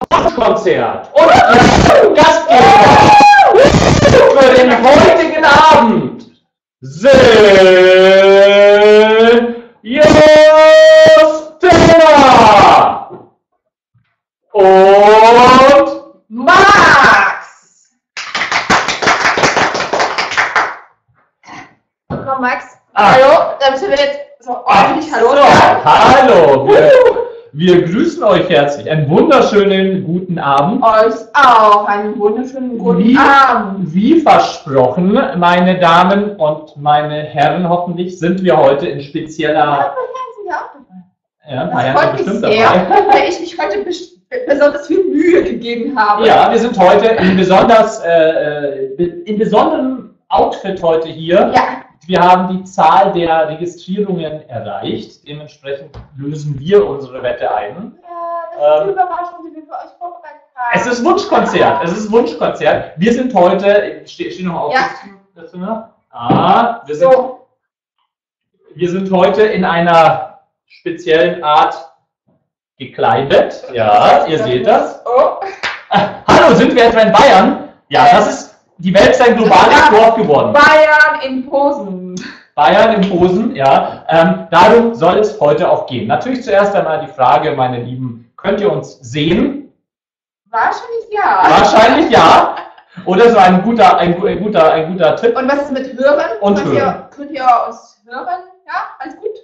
Konzert und Gastgeber für den heutigen Abend sind Justina und Max! Komm, Max. Hallo, da müssen wir jetzt so ordentlich Hallo sagen. Hallo! Wir grüßen euch herzlich. Einen wunderschönen guten Abend. Euch auch einen wunderschönen guten Abend. Wie versprochen, meine Damen und meine Herren, hoffentlich sind wir heute in spezieller... Ja, sind wir auch dabei. Ja, Das Marianne freut mich bestimmt sehr, dabei. weil ich mich heute besonders viel Mühe gegeben habe. Ja, wir sind heute in besonderem Outfit heute hier. Ja. Wir haben die Zahl der Registrierungen erreicht. Dementsprechend lösen wir unsere Wette ein. Ja, das ist die Überraschung, die wir für euch vorbereitet haben. Es ist Wunschkonzert. Es ist Wunschkonzert. Wir sind heute. Steh noch auf. Ja. Wir sind heute in einer speziellen Art gekleidet. Ja, ihr seht das. Oh. Hallo, sind wir etwa in Bayern? Ja, das ist. Die Welt ist ein globales Dorf geworden. Bayern in Posen. Bayern in Posen, ja. Darum soll es heute auch gehen. Natürlich zuerst einmal die Frage, meine Lieben, könnt ihr uns sehen? Wahrscheinlich ja. Wahrscheinlich ja. Oder so ein guter Tipp. Und was ist mit Hören? Und könnt ihr uns hören? Ja, alles gut?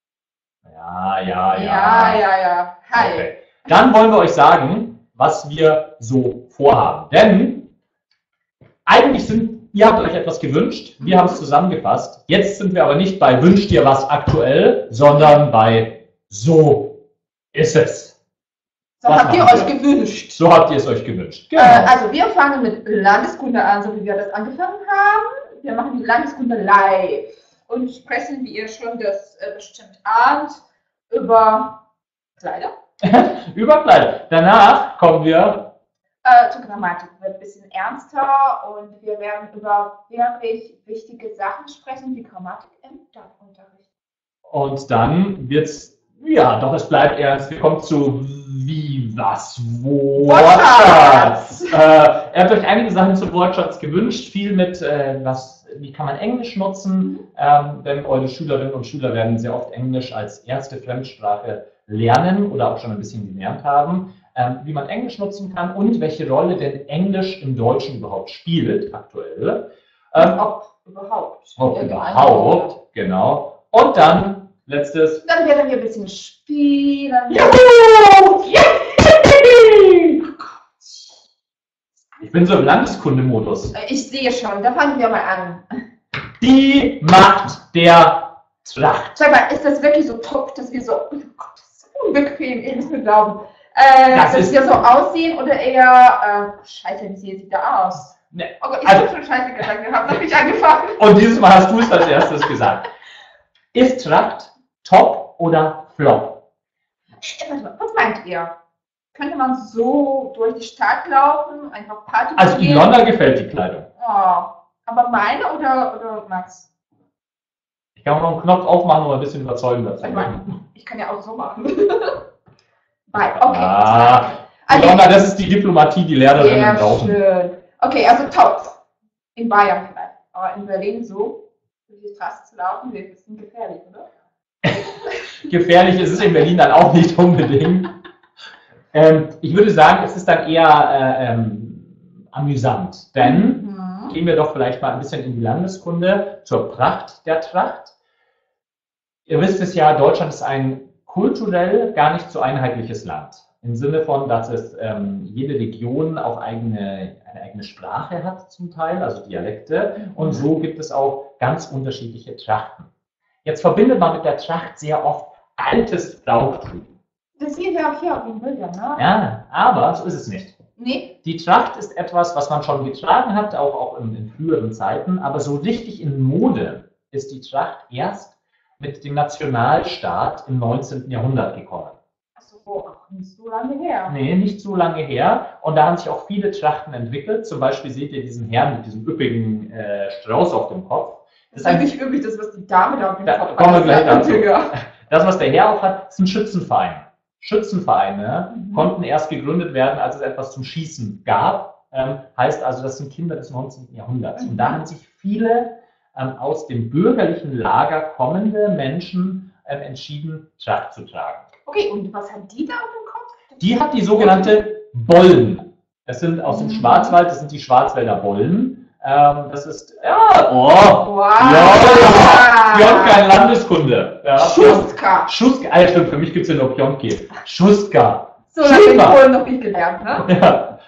Ja. Hi. Okay. Dann wollen wir euch sagen, was wir so vorhaben. Denn eigentlich ihr habt euch etwas gewünscht, wir haben es zusammengefasst. Jetzt sind wir aber nicht bei Wünscht ihr was aktuell, sondern bei So ist es. So habt ihr euch gewünscht. So habt ihr es euch gewünscht. Genau. Also wir fangen mit Landeskunde an, so wie wir das angefangen haben. Wir machen die Landeskunde live und sprechen, wie ihr schon das bestimmt ahnt, über Kleider. Über Kleider. Danach kommen wir zur Grammatik. Wird ein bisschen ernster und wir werden über wirklich wichtige Sachen sprechen, wie Grammatik im DAF-Unterricht. Und dann wird's, ja, doch es bleibt ernst. Wir kommen zu Wie, was, wo, Wortschatz. Ihr habt euch einige Sachen zum Wortschatz gewünscht, viel mit, wie kann man Englisch nutzen, denn eure Schülerinnen und Schüler werden sehr oft Englisch als erste Fremdsprache lernen oder auch schon ein bisschen gelernt haben, wie man Englisch nutzen kann und welche Rolle denn Englisch im Deutschen überhaupt spielt, aktuell. Ob überhaupt, genau. Und dann, letztes. Dann werden wir ein bisschen spielen. Juhu! Ich bin so im Landeskundemodus. Ich sehe schon, da fangen wir mal an. Die Macht der Tracht. Sag mal, ist das wirklich so top, dass wir so, oh Gott, das ist so unbequem, ihr müsst mir glauben, dass wir so aussehen oder eher, scheiße, wie sieht da aus? Ne, oh Gott, ich habe schon scheiße gesagt, wir haben noch nicht angefangen. Und dieses Mal hast du es als erstes gesagt. Ist Tracht top oder flop? Was meint ihr? Könnte man so durch die Stadt laufen, einfach Party machen? Also Ilona gefällt die Kleidung. Oh, aber meine oder Max? Ich kann auch noch einen Knopf aufmachen, um ein bisschen überzeugender zu machen. Ich kann ja auch so machen. Okay. Also, Ilona, das ist die Diplomatie, die Lehrerinnen brauchen. Schön. Okay, also top. In Bayern vielleicht. Aber in Berlin so, durch die Straße zu laufen, wird ein bisschen gefährlich, oder? Gefährlich ist es in Berlin dann auch nicht unbedingt. Ich würde sagen, es ist dann eher amüsant, denn gehen wir doch vielleicht mal ein bisschen in die Landeskunde zur Pracht der Tracht. Ihr wisst es ja, Deutschland ist ein kulturell gar nicht so einheitliches Land. Im Sinne von, dass es jede Region auch eine eigene Sprache hat zum Teil, also Dialekte. Und so gibt es auch ganz unterschiedliche Trachten. Jetzt verbindet man mit der Tracht sehr oft altes Brauchtum. Das sehen wir auch hier auf den Bildern, ne? Ja, aber so ist es nicht. Nee. Die Tracht ist etwas, was man schon getragen hat, auch in früheren Zeiten, aber so richtig in Mode ist die Tracht erst mit dem Nationalstaat im 19. Jahrhundert gekommen. Achso, auch nicht so lange her. Nee, nicht so lange her. Und da haben sich auch viele Trachten entwickelt. Zum Beispiel seht ihr diesen Herrn mit diesem üppigen Strauß auf dem Kopf. Das ist eigentlich wirklich das, was die Dame da auf dem Kopf hat. Kommen wir gleich dazu. Das, was der Herr auch hat, ist ein Schützenverein. Schützenvereine konnten erst gegründet werden, als es etwas zum Schießen gab. Heißt also, das sind Kinder des 19. Jahrhunderts. Und da haben sich viele aus dem bürgerlichen Lager kommende Menschen entschieden, Tracht zu tragen. Okay, und was hat die da auf dem Kopf? Die hat die sogenannte Bollen. Das sind aus dem Schwarzwald, das sind die Schwarzwälder Bollen. Das ist, Wow. Pionka in Landeskunde. Ja, Schustka. Schustka, stimmt, für mich gibt es ja nur Pionki. Schustka. So, das habe ich vorhin noch nicht gelernt, ne?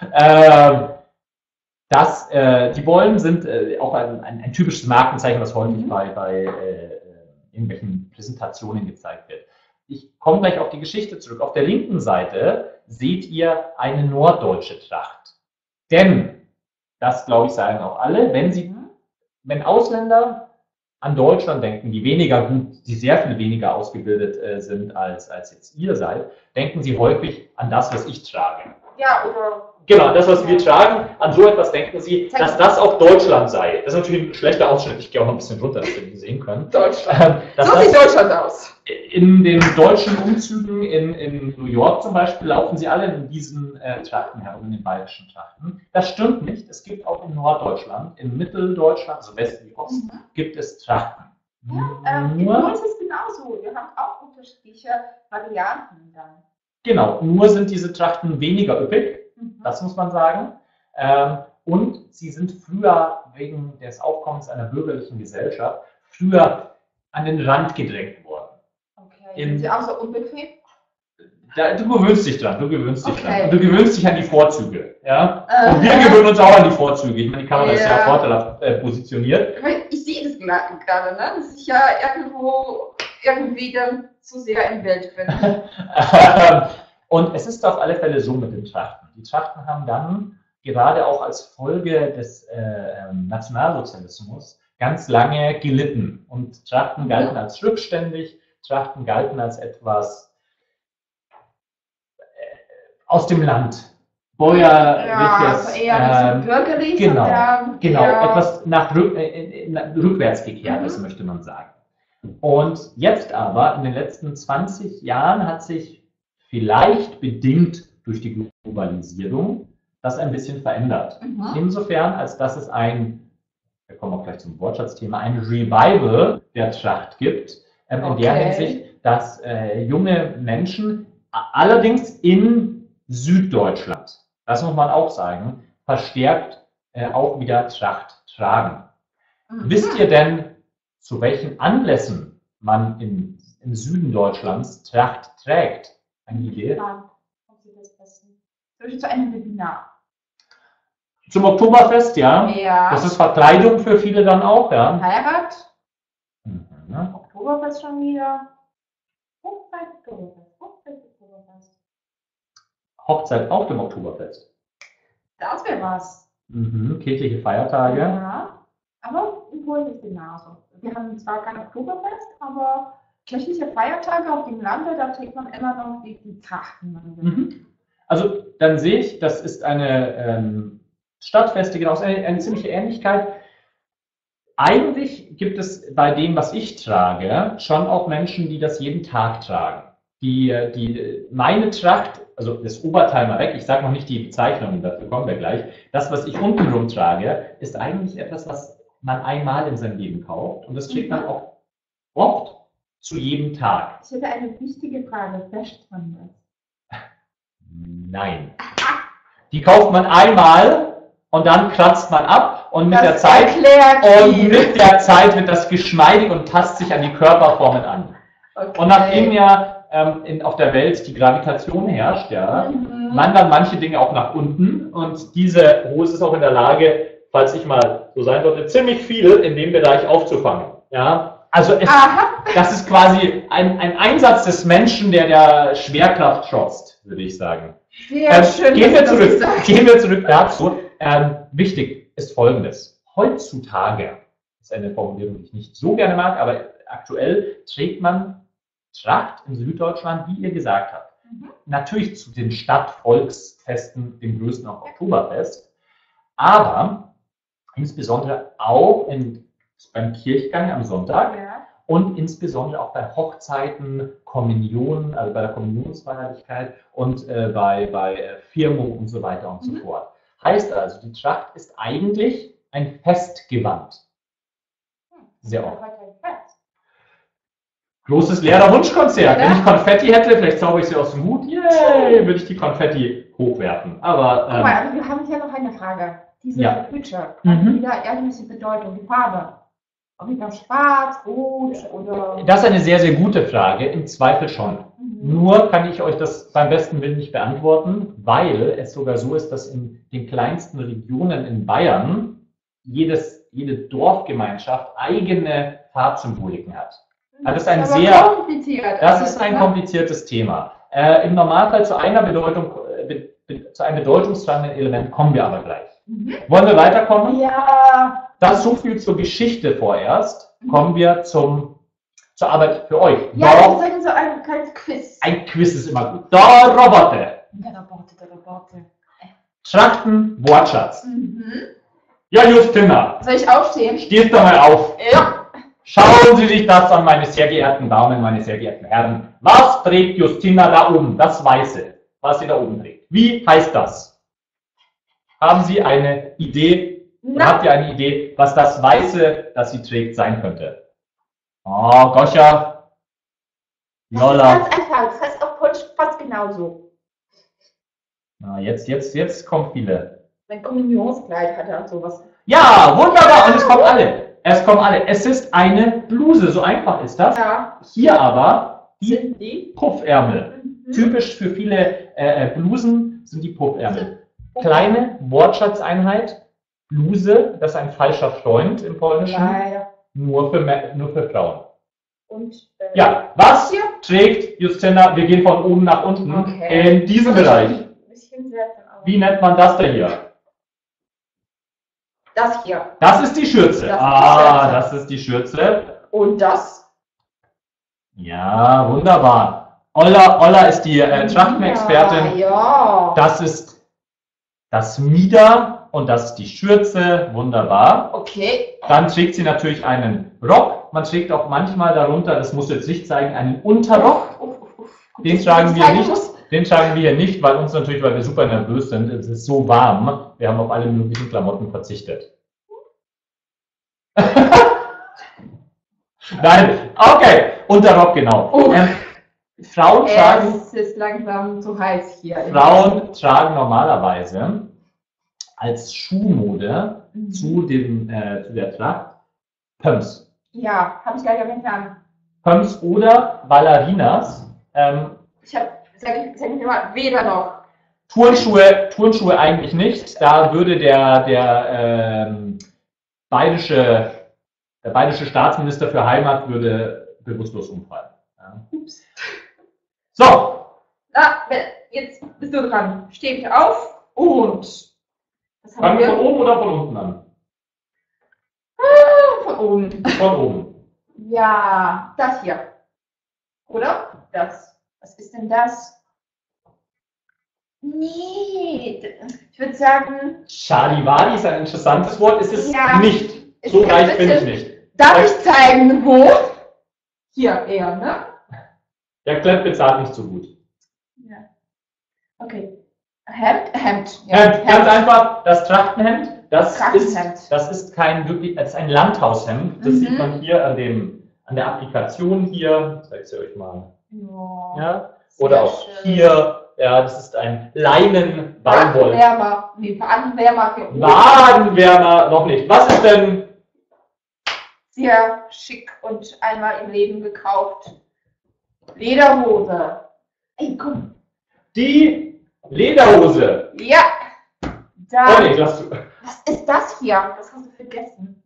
Ja. Die Bollen sind auch ein typisches Markenzeichen, was häufig bei irgendwelchen Präsentationen gezeigt wird. Ich komme gleich auf die Geschichte zurück. Auf der linken Seite seht ihr eine norddeutsche Tracht. Denn, das glaube ich sagen auch alle, wenn Ausländer an Deutschland denken, die weniger gut, die sehr viel weniger ausgebildet sind als jetzt ihr seid, denken sie häufig an das, was ich trage. Ja, oder... Genau, das, was wir tragen, an so etwas denken sie, dass das auch Deutschland sei. Das ist natürlich ein schlechter Ausschnitt, ich gehe auch noch ein bisschen runter, dass wir die sehen können. Deutschland. So sieht Deutschland aus. In den deutschen Umzügen in New York zum Beispiel laufen sie alle in diesen Trachten herum, in den bayerischen Trachten. Das stimmt nicht. Es gibt auch in Norddeutschland, in Mitteldeutschland, also West wie Ost, gibt es Trachten. Ja, in uns ist es genauso. Wir haben auch unterschiedliche Varianten dann. Genau, nur sind diese Trachten weniger üppig. Das muss man sagen. Und sie sind früher, wegen des Aufkommens einer bürgerlichen Gesellschaft, früher an den Rand gedrängt worden. Okay, sind sie auch so unbequem? Du gewöhnst dich dran, du gewöhnst dich Okay. dran. Und du gewöhnst dich an die Vorzüge. Ja? Und wir gewöhnen uns auch an die Vorzüge. Ich meine, die Kamera ist ja vorteilhaft positioniert. Ich sehe das gerade, ne? Dass ich ja irgendwie dann zu sehr im Bild bin. Und es ist auf alle Fälle so mit den Trachten. Die Trachten haben dann gerade auch als Folge des Nationalsozialismus ganz lange gelitten. Und Trachten galten als rückständig, Trachten galten als etwas aus dem Land. Bäuerliches. Also eher nicht so bürgerlich. Genau, etwas rückwärts gekehrtes, möchte man sagen. Und jetzt aber, in den letzten 20 Jahren, hat sich vielleicht bedingt durch die Globalisierung das ein bisschen verändert. Insofern, als dass es wir kommen auch gleich zum Wortschatzthema, ein Revival der Tracht gibt, in der Hinsicht, dass junge Menschen, allerdings in Süddeutschland, das muss man auch sagen, verstärkt auch wieder Tracht tragen. Wisst ihr denn, zu welchen Anlässen man im Süden Deutschlands Tracht trägt? Eine Idee? Zu einem Webinar. Zum Oktoberfest, ja. Das ist Verkleidung für viele dann auch, ja. Heirat. Oktoberfest schon wieder. Hochzeit auf dem Oktoberfest. Das wäre was. Kirchliche Feiertage. Ja, aber in Polen ist es genauso. Wir haben zwar kein Oktoberfest, aber kirchliche Feiertage auf dem Lande, da trägt man immer noch die Trachten. Also dann sehe ich, das ist eine Stadtfeste, genau, eine ziemliche Ähnlichkeit. Eigentlich gibt es bei dem, was ich trage, schon auch Menschen, die das jeden Tag tragen. Meine Tracht, also das Oberteil mal weg, ich sage noch nicht die Bezeichnung, dazu kommen wir gleich. Das, was ich untenrum trage, ist eigentlich etwas, was man einmal in seinem Leben kauft. Und das trägt man auch oft zu jedem Tag. Ich hätte eine wichtige Frage. Wäscht man das? Nein. Die kauft man einmal und dann kratzt man ab und mit der Zeit wird das geschmeidig und passt sich an die Körperformen an. Okay. Und nachdem ja auf der Welt die Gravitation herrscht, wandern manche Dinge auch nach unten und diese Hose ist auch in der Lage, falls ich mal so sein sollte, ziemlich viel in dem Bereich aufzufangen. Ja? Also das ist quasi ein Einsatz des Menschen, der Schwerkraft trotzt, würde ich sagen. Sehr schön. Gehen wir zurück dazu. Wichtig ist Folgendes. Heutzutage, das ist eine Formulierung, die ich nicht so gerne mag, aber aktuell trägt man Tracht in Süddeutschland, wie ihr gesagt habt. Natürlich zu den Stadtvolksfesten, dem größten auch Oktoberfest, aber insbesondere auch beim Kirchgang am Sonntag und insbesondere auch bei Hochzeiten, Kommunionen, also bei der Kommunionsfeierlichkeit und bei Firmung und so weiter und so fort. Heißt also, die Tracht ist eigentlich ein Festgewand. Sehr oft. Großes Lehrer-Wunschkonzert. Wenn ich Konfetti hätte, vielleicht zauber ich sie aus dem Hut, yay, würde ich die Konfetti hochwerfen. Aber, guck mal, aber wir haben hier noch eine Frage. Diese Hüte hat wieder irgendwelche Bedeutung, die Farbe. Ob wieder schwarz, rot oder... Das ist eine sehr, sehr gute Frage, im Zweifel schon. Nur kann ich euch das beim besten Willen nicht beantworten, weil es sogar so ist, dass in den kleinsten Regionen in Bayern jede Dorfgemeinschaft eigene Farbsymboliken hat. Also das ist ein kompliziertes Thema. Im Normalfall zu einem bedeutungstragenden Element kommen wir aber gleich. Wollen wir weiterkommen? Ja. Das so viel zur Geschichte vorerst. Kommen wir zur Arbeit für euch. Ja, wir sollten so ein kleines Quiz. Ein Quiz ist immer gut. Der Roboter. Der Roboter. Trachten, Wortschatz. Ja, Justina. Soll ich aufstehen? Stehst doch mal auf. Ja. Schauen Sie sich das an, meine sehr geehrten Damen, meine sehr geehrten Herren. Was trägt Justina da oben? Das Weiße, was sie da oben trägt. Wie heißt das? Haben Sie eine Idee? Oder habt ihr eine Idee, was das Weiße, das sie trägt, sein könnte? Oh, Goscha. Lola. Das ist ganz einfach. Das heißt auf Polnisch fast genauso. Na, jetzt kommen viele. Mein Kommunionskleid hat er sowas. Ja, wunderbar. Und es kommen alle. Es ist eine Bluse, so einfach ist das. Ja. Hier aber die Puffärmel. Typisch für viele Blusen sind die Puffärmel. Kleine Wortschatzeinheit. Bluse, das ist ein falscher Freund im Polnischen. Leider. Nur für Frauen. Und, ja, was hier trägt Justina? Wir gehen von oben nach unten in diesem Bereich. Wie nennt man das denn hier? Das hier. Das ist die Schürze. Das ist die Schürze. Und das? Ja, wunderbar. Olla ist die Trachtenexpertin. Ja. Das ist das Mieder und das ist die Schürze. Wunderbar. Okay. Dann trägt sie natürlich einen Rock. Man trägt auch manchmal darunter, das muss jetzt nicht zeigen, einen Unterrock. Den tragen wir nicht. Den tragen wir hier nicht, weil wir super nervös sind. Es ist so warm. Wir haben auf alle möglichen Klamotten verzichtet. Nein, okay. Unterrock, genau. Frauen tragen. Es ist langsam zu heiß hier. Frauen tragen normalerweise als Schuhmode zu der Tracht Pumps. Ja, habe ich gleich erwähnt an. Pumps oder Ballerinas. Sag ich immer, weder noch. Turnschuhe eigentlich nicht. Da würde der bayerische Staatsminister für Heimat würde bewusstlos umfallen. Ja. Ups. So. Na, jetzt bist du dran. Steh mich auf und. Fangen wir von oben oder von unten an? Von oben. Von oben. Ja, das hier. Oder? Das. Was ist denn das? Nee, ich würde sagen. Charivari ist ein interessantes Wort. Es ist ja, nicht. So reich bin ich nicht. Darf ich zeigen, wo? Hier eher, ne? Der Klepp bezahlt nicht so gut. Ja. Okay. Hemd. Ja, Hemd. Ganz einfach, das Trachtenhemd. Das ist ein Landhaushemd. Das sieht man hier an der Applikation hier. Ich zeige es euch mal. Ja. Oder auch schön. Hier. Ja, das ist ein Leinen-Baumwoll. Wadenwärmer noch nicht. Was ist denn? Sehr schick und einmal im Leben gekauft. Lederhose. Ey, komm. Die Lederhose. Ja. Da. Oh, nee, was ist das hier? Das hast du vergessen.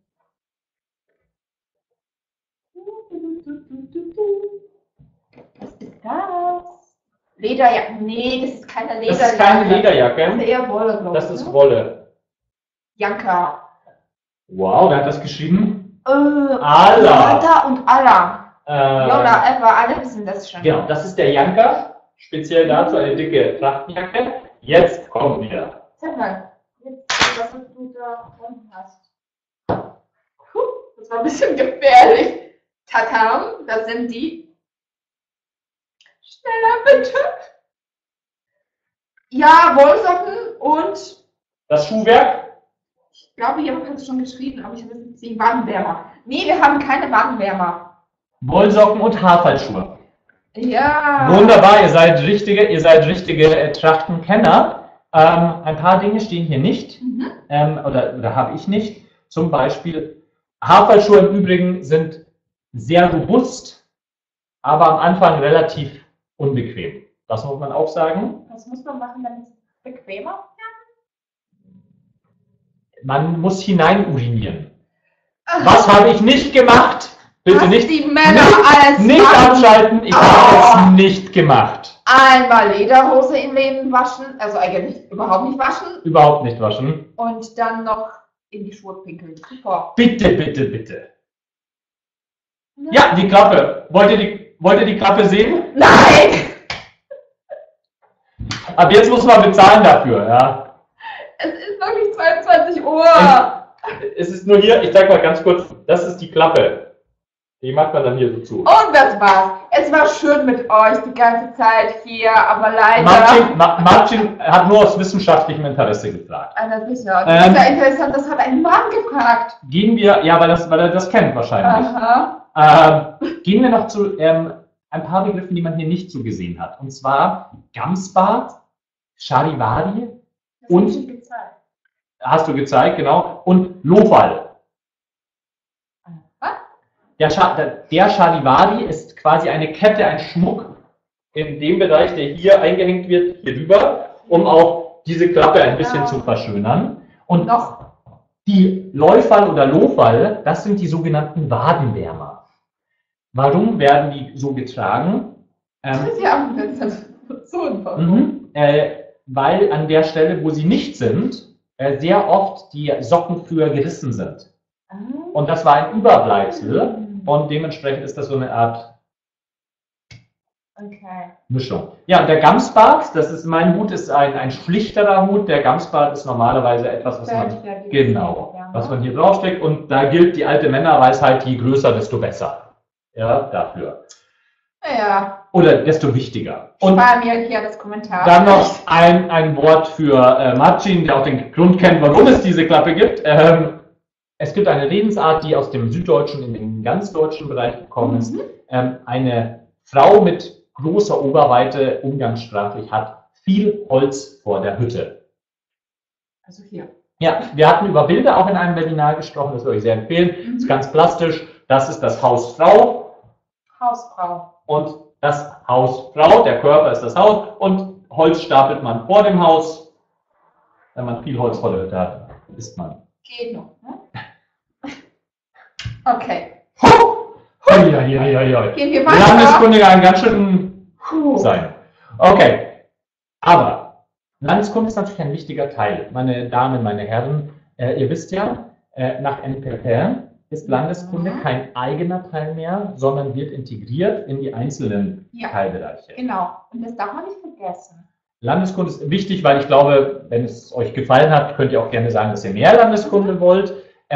Was ist das? Lederjacke. Nee, das ist keine Lederjacke. Das ist keine Lederjacke. Das ist eher Wolle, glaube ich. Das ist Wolle. Janka. Wow, wer hat das geschrieben? Alla. Und Alla. Lola, Eva, alle wissen das schon. Genau, das ist der Janka. Speziell dazu eine dicke Trachtenjacke. Jetzt kommen wir. Sag mal, was du da unten hast. Das war ein bisschen gefährlich. Tatam, das sind die. Schneller bitte. Ja, Wollsocken und. Das Schuhwerk? Ich glaube, hier hat es schon geschrieben, aber ich habe jetzt die Wadenwärmer. Nee, wir haben keine Wadenwärmer. Wollsocken und Haarfallschuhe. Ja. Wunderbar, ihr seid richtige Trachtenkenner. Ein paar Dinge stehen hier nicht, oder habe ich nicht. Zum Beispiel, Haarfallschuhe im Übrigen sind sehr robust, aber am Anfang relativ unbequem. Das muss man auch sagen. Was muss man machen, damit es bequemer? Man muss hinein urinieren. Was habe ich nicht gemacht? Bitte Was nicht, die Männer alles nicht machen. abschalten, ich habe es nicht gemacht. Einmal Lederhose im Leben waschen, also eigentlich überhaupt nicht waschen Überhaupt nicht waschen. und dann noch in die Schuhe pinkeln. Super. Bitte. Ja, die Klappe. Wollt ihr die Klappe sehen? Nein! Ab jetzt muss man bezahlen dafür, ja. Es ist wirklich 22 Uhr. Es ist nur hier, ich zeig mal ganz kurz, das ist die Klappe. Die macht man dann hier so zu. Und das war's. Es war schön mit euch die ganze Zeit hier, aber leider. Martin hat nur aus wissenschaftlichem Interesse gefragt. Einer sicher. Das ist ja interessant, das hat ein Mann gefragt. Gehen wir, ja, weil er das kennt wahrscheinlich. Aha. Gehen wir noch zu ein paar Begriffen, die man hier nicht so gesehen hat. Und zwar Gamsbad, Charivari und. Das hab ich gezeigt. Hast du gezeigt, genau. Und Lofal. Der Charivari ist quasi eine Kette, ein Schmuck in dem Bereich, der hier eingehängt wird, hier rüber, um auch diese Klappe ein bisschen zu verschönern. Und noch die Läufal oder Lofal, das sind die sogenannten Wadenwärmer. Warum werden die so getragen? Weil an der Stelle, wo sie nicht sind, sehr oft die Socken früher gerissen sind. Und das war ein Überbleibsel und dementsprechend ist das so eine Art Mischung. Ja, der Gamsbart, das ist mein Hut, ist ein schlichterer Hut. Der Gamsbart ist normalerweise etwas, was man hier draufsteckt. Und da gilt die alte Männerweisheit, je größer, desto besser. Ja, dafür. Ja. Oder desto wichtiger. Und spar mir hier das Kommentar. Dann noch ein Wort für Marcin, der auch den Grund kennt, warum es diese Klappe gibt. Es gibt eine Redensart, die aus dem Süddeutschen in den ganz deutschen Bereich gekommen ist. Eine Frau mit großer Oberweite, umgangssprachlich, hat viel Holz vor der Hütte. Also hier. Ja, wir hatten über Bilder auch in einem Webinar gesprochen, das würde ich sehr empfehlen. Ist ganz plastisch. Das ist das Hausfrau. Hausfrau. Und das Hausfrau, der Körper ist das Haus. Und Holz stapelt man vor dem Haus. Wenn man viel Holz vor der Hütte hat, isst man. Geht noch, ne? Okay. Gehen wir weiter. Landeskunde kann ganz schön sein. Okay. Aber Landeskunde ist natürlich ein wichtiger Teil. Meine Damen, meine Herren, ihr wisst ja, nach NPR ist Landeskunde kein eigener Teil mehr, sondern wird integriert in die einzelnen Teilbereiche. Genau. Und das darf man nicht vergessen. Landeskunde ist wichtig, weil ich glaube, wenn es euch gefallen hat, könnt ihr auch gerne sagen, dass ihr mehr Landeskunde wollt.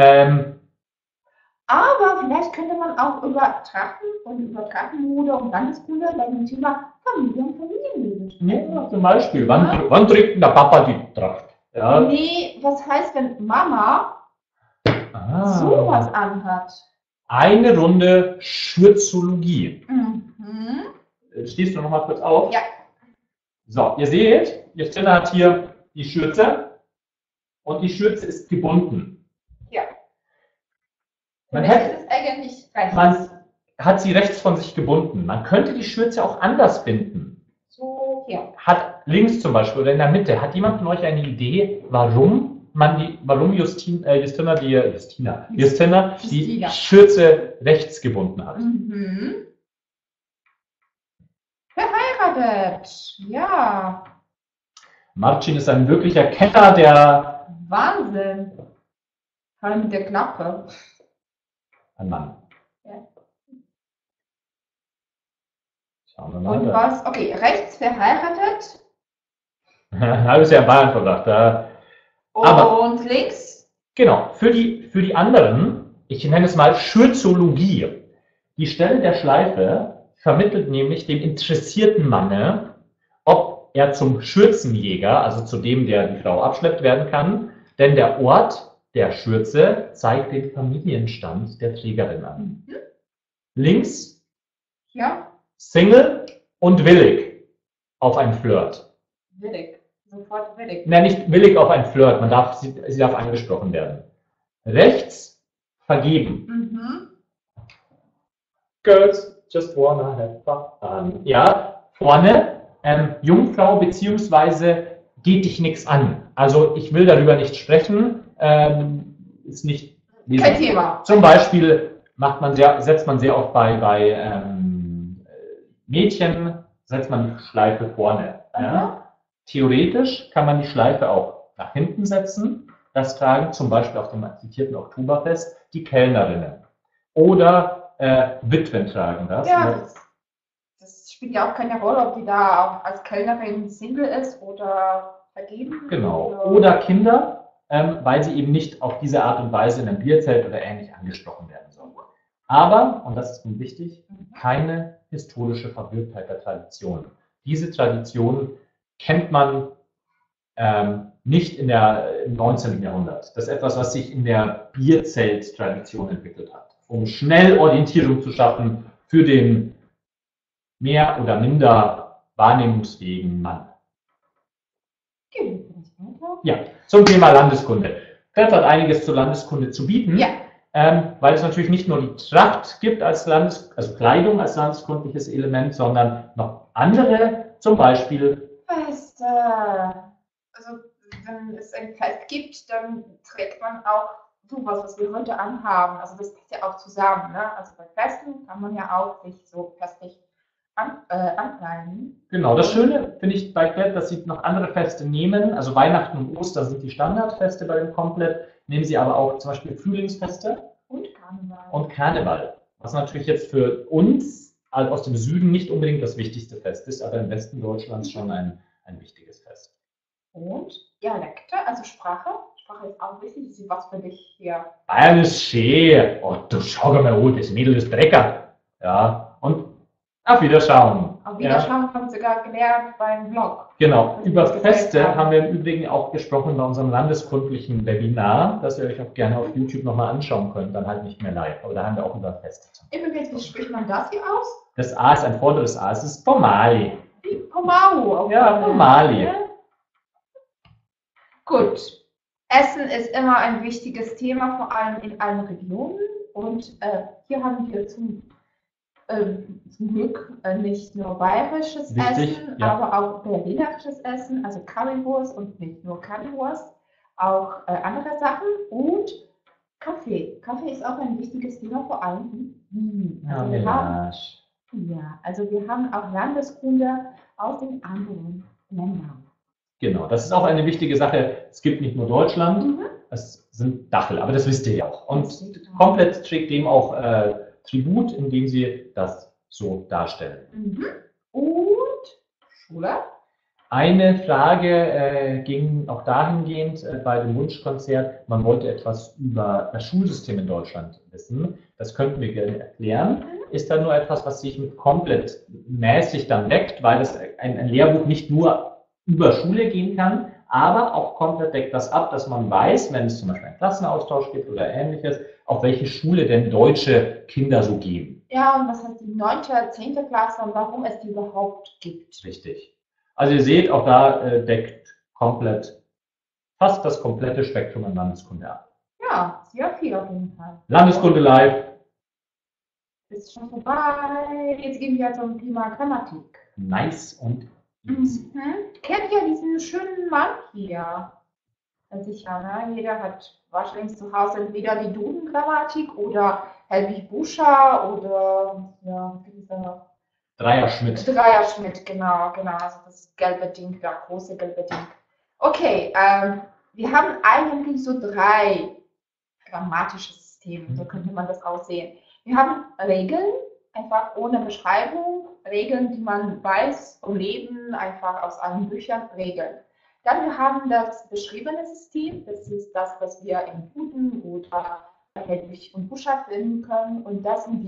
Aber vielleicht könnte man auch über Trachten und über Trachtenmode und Landeskunde bei dem Thema Familie und Familienleben sprechen. Ja, zum Beispiel, wann trägt denn der Papa die Tracht? Ja. Nee, was heißt, wenn Mama sowas anhat? Eine Runde Schürzologie. Stehst du noch mal kurz auf? Ja. So, ihr seht, Justina hat hier die Schürze und die Schürze ist gebunden. Ja. Man hat sie rechts von sich gebunden. Man könnte die Schürze auch anders binden. So, hier. Hat links zum Beispiel oder in der Mitte. Hat jemand von euch eine Idee, warum Justina die Schürze rechts gebunden hat? Verheiratet. Ja. Marcin ist ein wirklicher Kenner der... Wahnsinn. Vor allem mit der Klappe. Ein Mann. Ja. Schauen wir mal. Und was? Okay, rechts verheiratet. Habe ich ja in Bayern verbracht. Und links? Genau, für die anderen, ich nenne es mal Schürzologie. Die Stelle der Schleife vermittelt nämlich dem interessierten Manne, ob er zum Schürzenjäger, also zu dem, der die Frau abschleppt, werden kann, denn der Ort der Schürze zeigt den Familienstand der Trägerin an. Links Ja, Single und willig auf ein Flirt. willig. Sofort willig. Nein, nicht willig auf ein Flirt, sie darf angesprochen werden. Rechts vergeben. Mhm. Girls just wanna have fun. Ja, vorne Jungfrau beziehungsweise geht dich nichts an. Also ich will darüber nicht sprechen, ist nicht Kein Thema. Zum Beispiel setzt man sehr oft bei Mädchen, setzt man die Schleife vorne. Ja. Theoretisch kann man die Schleife auch nach hinten setzen. Das tragen zum Beispiel auf dem zitierten Oktoberfest die Kellnerinnen. Oder Witwen tragen das. Ja, das spielt ja auch keine Rolle, ob die da auch als Kellnerin Single ist oder vergeben. Genau. Oder Kinder, weil sie eben nicht auf diese Art und Weise in einem Bierzelt oder ähnlich angesprochen werden sollen. Aber, und das ist nun wichtig, keine historische Verwirrtheit der Tradition. Diese Tradition kennt man nicht im 19. Jahrhundert. Das ist etwas, was sich in der Bierzelt-Tradition entwickelt hat, um schnell Orientierung zu schaffen für den mehr oder minder wahrnehmungsfähigen Mann. Ja, zum Thema Landeskunde. Fred hat einiges zur Landeskunde zu bieten, Ja. Weil es natürlich nicht nur die Tracht gibt als also Kleidung als landeskundliches Element, sondern noch andere, zum Beispiel Feste. Also wenn es ein Fest gibt, dann trägt man auch sowas, was wir heute anhaben. Also das passt ja auch zusammen. Ne? Also bei Festen kann man ja auch sich so festlich ankleiden. Genau, das Schöne finde ich bei Klett, dass sie noch andere Feste nehmen. Also Weihnachten und Ostern sind die Standardfeste bei dem Komplett. Nehmen sie aber auch zum Beispiel Frühlingsfeste und Karneval. Was natürlich jetzt für uns aus dem Süden nicht unbedingt das wichtigste Fest ist, aber im Westen Deutschlands schon ein wichtiges Fest. Und Dialekte, also Sprache. Sprache ist auch wichtig. Das ist was für dich hier. Alles schön. Oh, du schau mal an, das Mädel ist Brecker. Ja, und auf Wiederschauen. Auf Wiederschauen haben Sie sogar gelernt beim Blog. Genau, über Feste haben wir im Übrigen auch gesprochen bei unserem landeskundlichen Webinar, das ihr euch auch gerne auf YouTube nochmal anschauen könnt, dann halt nicht mehr live, aber da haben wir auch über Feste. Übrigens, wie spricht man das hier aus? Das A ist ein vorderes A, es ist Pomali. Wie Pomau. Ja, Pomali. Gut. Essen ist immer ein wichtiges Thema, vor allem in allen Regionen. Und hier haben wir zum Glück nicht nur bayerisches Essen, aber auch berlinerisches Essen, also Currywurst und nicht nur Currywurst, auch andere Sachen und Kaffee. Kaffee ist auch ein wichtiges Thema, vor allem in Wien. Also wir haben auch Landeskunde aus den anderen Ländern. Genau, das ist auch eine wichtige Sache. Es gibt nicht nur Deutschland, es sind Dachel, aber das wisst ihr ja auch. Und komplett trägt dem auch Tribut, indem sie das so darstellen. Und Schule? Eine Frage ging auch dahingehend bei dem Wunschkonzert, man wollte etwas über das Schulsystem in Deutschland wissen. Das könnten wir gerne erklären. Ist dann nur etwas, was sich mit komplett mäßig dann deckt, weil es ein Lehrbuch nicht nur über Schule gehen kann, aber auch komplett deckt das ab, dass man weiß, wenn es zum Beispiel einen Klassenaustausch gibt oder ähnliches, auf welche Schule denn deutsche Kinder so gehen. Ja, und was heißt die 9., 10. Klasse und warum es die überhaupt gibt. Richtig. Also ihr seht, auch da deckt fast das komplette Spektrum an Landeskunde ab. Ja, sehr viel auf jeden Fall. Landeskunde live. Ist schon vorbei. Jetzt gehen wir zum Thema Grammatik. Nice und easy. Kennt ihr diesen schönen Mann hier? Sicher, ne? Jeder hat wahrscheinlich zu Hause entweder die Duden-Grammatik oder Helwig Buscher oder dieser Dreier-Schmidt, genau. Also das gelbe Ding, das große gelbe Ding. Okay, wir haben eigentlich so 3 grammatische Systeme, so könnte man das aussehen. Wir haben Regeln, einfach ohne Beschreibung, Regeln, die man weiß vom Leben, einfach aus allen Büchern, Regeln. Dann wir haben das beschriebene System, das ist das, was wir im Duden oder Helwig und Buscher finden können. Und das sind die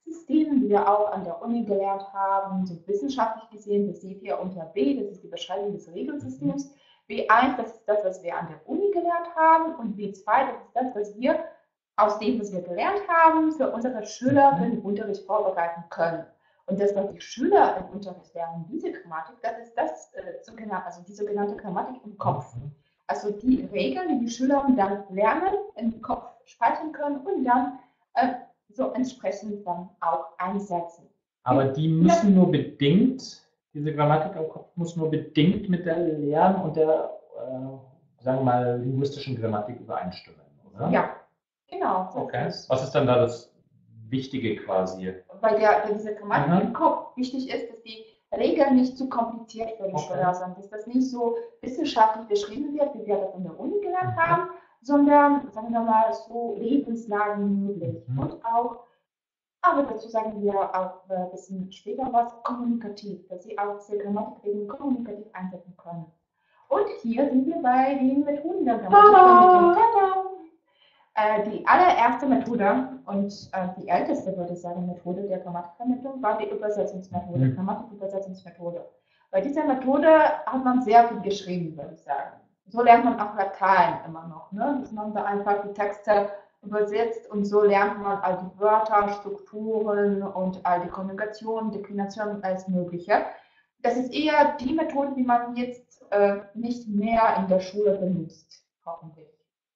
Systemen, die wir auch an der Uni gelernt haben, so wissenschaftlich gesehen. Das seht ihr unter B, das ist die Beschreibung des Regelsystems. B1, das ist das, was wir an der Uni gelernt haben. Und B2, das ist das, was wir aus dem, was wir gelernt haben, für unsere Schüler für den Unterricht vorbereiten können. Und das, was die Schüler im Unterricht lernen, diese Grammatik, das ist das also die sogenannte Grammatik im Kopf. Also die Regeln, die die Schüler dann lernen, im Kopf speichern können und dann so entsprechend dann auch einsetzen. Aber die müssen nur bedingt, diese Grammatik im Kopf muss nur bedingt mit der Lern- und der, sagen wir mal, linguistischen Grammatik übereinstimmen, oder? Ja, genau. Okay. Was ist dann da das Wichtige quasi? Weil diese Grammatik im Kopf wichtig ist, dass die Regeln nicht zu kompliziert für den Schüler sind, dass das nicht so wissenschaftlich beschrieben wird, wie wir das in der Uni gelernt haben, sondern, sagen wir mal, so lebensnah wie möglich. Und auch, aber dazu sagen wir auch ein bisschen später was, kommunikativ, dass sie auch diese Grammatikregeln kommunikativ einsetzen können. Und hier sind wir bei den Methoden der Grammatikvermittlung. Die allererste Methode und die älteste, würde ich sagen, Methode der Grammatikvermittlung war die Übersetzungsmethode, Grammatikübersetzungsmethode. Bei dieser Methode hat man sehr viel geschrieben, würde ich sagen. So lernt man auch Latein immer noch, ne? Dass man da einfach die Texte übersetzt und so lernt man all die Wörter, Strukturen und all die Konjugationen, Deklinationen und alles Mögliche. Das ist eher die Methode, die man jetzt nicht mehr in der Schule benutzt, hoffentlich.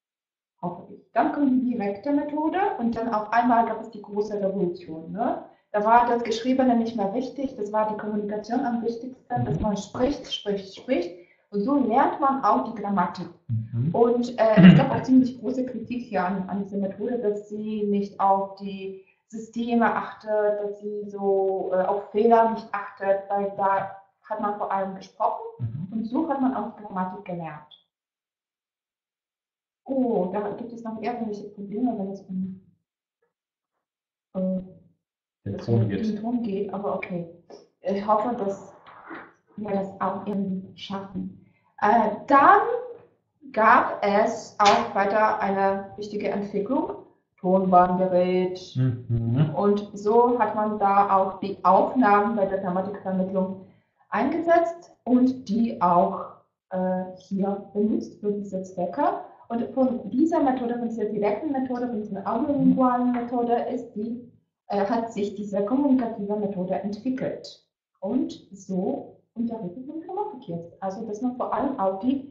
Dann kommt die direkte Methode und dann auf einmal gab es die große Revolution. Ne? Da war das Geschriebene nicht mehr wichtig, das war die Kommunikation am wichtigsten, dass man spricht. Und so lernt man auch die Grammatik. Und es gab auch ziemlich große Kritik hier an dieser Methode, dass sie nicht auf die Systeme achtet, dass sie so auf Fehler nicht achtet, weil da hat man vor allem gesprochen und so hat man auch die Grammatik gelernt. Oh, da gibt es noch irgendwelche Probleme, wenn es um den Ton geht, aber okay. Ich hoffe, dass wir das auch irgendwie schaffen. Dann gab es auch weiter eine wichtige Entwicklung, Tonbandgerät. Und so hat man da auch die Aufnahmen bei der Grammatikvermittlung eingesetzt und die auch hier benutzt für diese Zwecke. Und von dieser Methode, von dieser direkten Methode, von dieser audiolingualen Methode hat sich diese kommunikative Methode entwickelt. Und so unterrichtet man Grammatik jetzt. Also, dass man vor allem auf die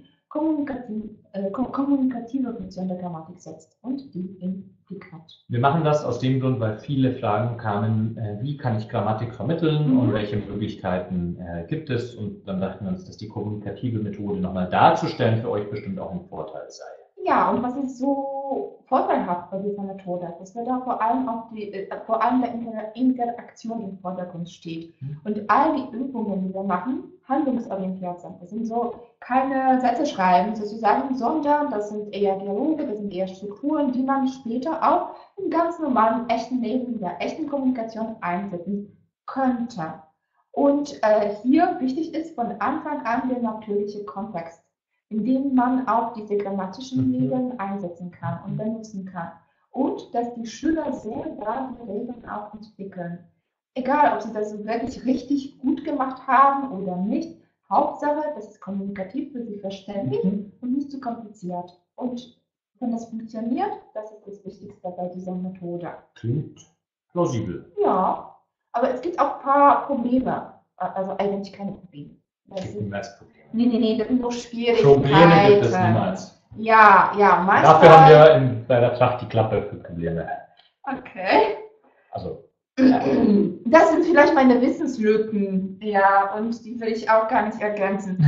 kommunikative Funktion der Grammatik setzt und die in Blick hat. Wir machen das aus dem Grund, weil viele Fragen kamen, wie kann ich Grammatik vermitteln und welche Möglichkeiten gibt es. Und dann dachten wir uns, dass die kommunikative Methode nochmal darzustellen für euch bestimmt auch ein Vorteil sei. Ja, und was ist so vorteilhaft bei dieser Methode, dass wir da vor allem auf vor allem der Interaktion im Vordergrund steht. Und all die Übungen, die wir machen, handlungsorientiert sind. Das sind so keine Sätze schreiben sozusagen, sondern das sind eher Dialoge, das sind eher Strukturen, die man später auch im ganz normalen, echten Leben, in der echten Kommunikation einsetzen könnte. Und hier wichtig ist von Anfang an der natürliche Kontext, in dem man auch diese grammatischen Regeln einsetzen kann und benutzen kann. Und dass die Schüler selber die Regeln auch entwickeln. Egal, ob sie das wirklich richtig gut gemacht haben oder nicht. Hauptsache, das ist kommunikativ für sie verständlich und nicht zu kompliziert. Und wenn das funktioniert, das ist das Wichtigste bei dieser Methode. Klingt plausibel. Ja, aber es gibt auch ein paar Probleme. Also eigentlich keine Probleme. Nee, das sind nur Schwierigkeiten. Probleme gibt es niemals. Ja, manchmal. Dafür haben wir bei der Tracht die Klappe für Probleme. Okay. Also. Das sind vielleicht meine Wissenslücken, ja, und die will ich auch gar nicht ergänzen.